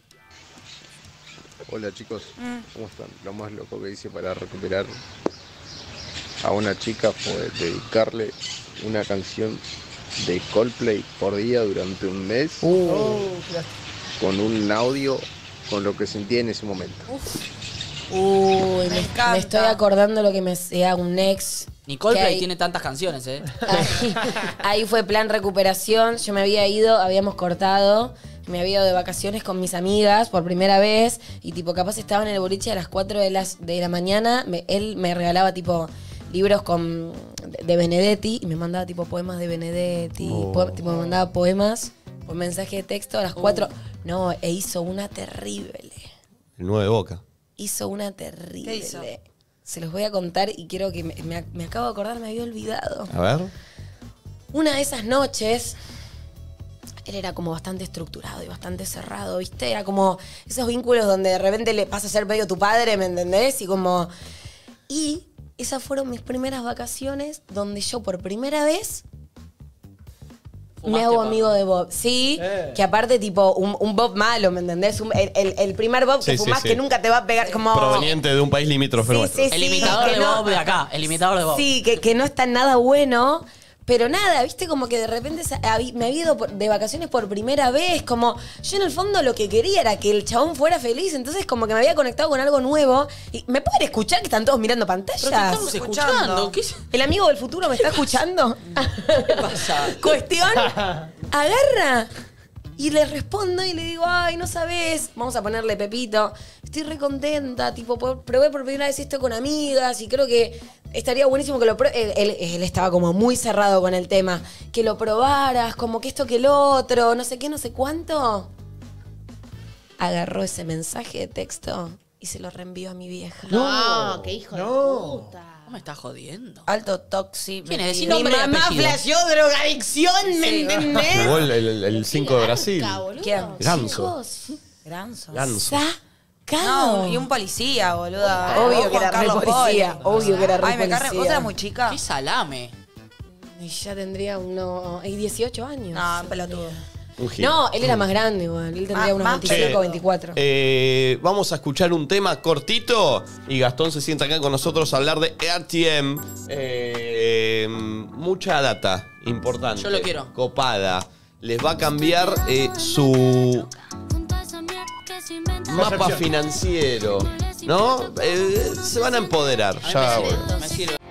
Hola chicos, ¿cómo están? Lo más loco que hice para recuperar a una chica fue dedicarle una canción de Coldplay por día durante un mes con un audio con lo que sentía en ese momento. Uy, encanta. me estoy acordando lo que me sea un ex. Ni Coldplay que ahí- tiene tantas canciones, ¿eh? Ahí fue plan recuperación. Yo me había ido, habíamos cortado. Me había ido de vacaciones con mis amigas por primera vez. Y tipo, capaz estaba en el boliche a las 4 de la mañana. Él me regalaba tipo libros de Benedetti. Y me mandaba tipo poemas de Benedetti. Tipo, me mandaba poemas por mensaje de texto a las 4. No, hizo una terrible. El 9 de Boca. Hizo una terrible. ¿Qué hizo? Se los voy a contar y quiero que me acabo de acordar, me había olvidado. A ver. Una de esas noches, él era como bastante estructurado y bastante cerrado, ¿viste? Era como esos vínculos donde de repente le pasa a ser medio tu padre, ¿me entendés? Y esas fueron mis primeras vacaciones donde yo por primera vez me hago amigo de Bob. Sí, que aparte tipo un Bob malo, ¿me entendés? El primer Bob que fumás que nunca te va a pegar. Como... Proveniente de un país limítrofe nuestro. El imitador de Bob de acá. El imitador de Bob. Sí, que no está nada bueno. Pero nada, viste, como que de repente me había ido de vacaciones por primera vez. Como yo en el fondo lo que quería era que el chabón fuera feliz. Entonces como que me había conectado con algo nuevo. Y ¿me pueden escuchar que están todos mirando pantallas? Pero te estamos escuchando. ¿Qué es? ¿El amigo del futuro me está escuchando? ¿Qué pasa? Cuestión, agarra. Y le respondo y le digo, ay, no sabés, vamos a ponerle Pepito. Estoy re contenta, tipo, probé por primera vez esto con amigas y creo que estaría buenísimo que lo pruebes. Él estaba como muy cerrado con el tema. Que lo probaras, como que esto que el otro, no sé qué, no sé cuánto. Agarró ese mensaje de texto y se lo reenvió a mi vieja. No, qué hijo de puta. ¿No me estás jodiendo? Alto toxi. ¿Quién es? Mi Nombre y mamá apellido. flasheó drogadicción, ¿me entendés? Jugó el 5 de Brasil. ¿Quién? Ganso. Ganso. Sacado. No, y un policía, boluda. Obvio que era re policía. Obvio que era re Ay, me carre. policía. ¿Vos eras muy chica? ¿Qué salame? Y ya tendría unos 18 años. No, pelotudo. No, él era más grande igual. Él tendría unos 25 o 24. Vamos a escuchar un tema cortito y Gastón se sienta acá con nosotros a hablar de RTM. Mucha data importante. Yo lo quiero. Copada. Les va a cambiar su mapa financiero, ¿no? Se van a empoderar. Ya, bueno. Me sirve.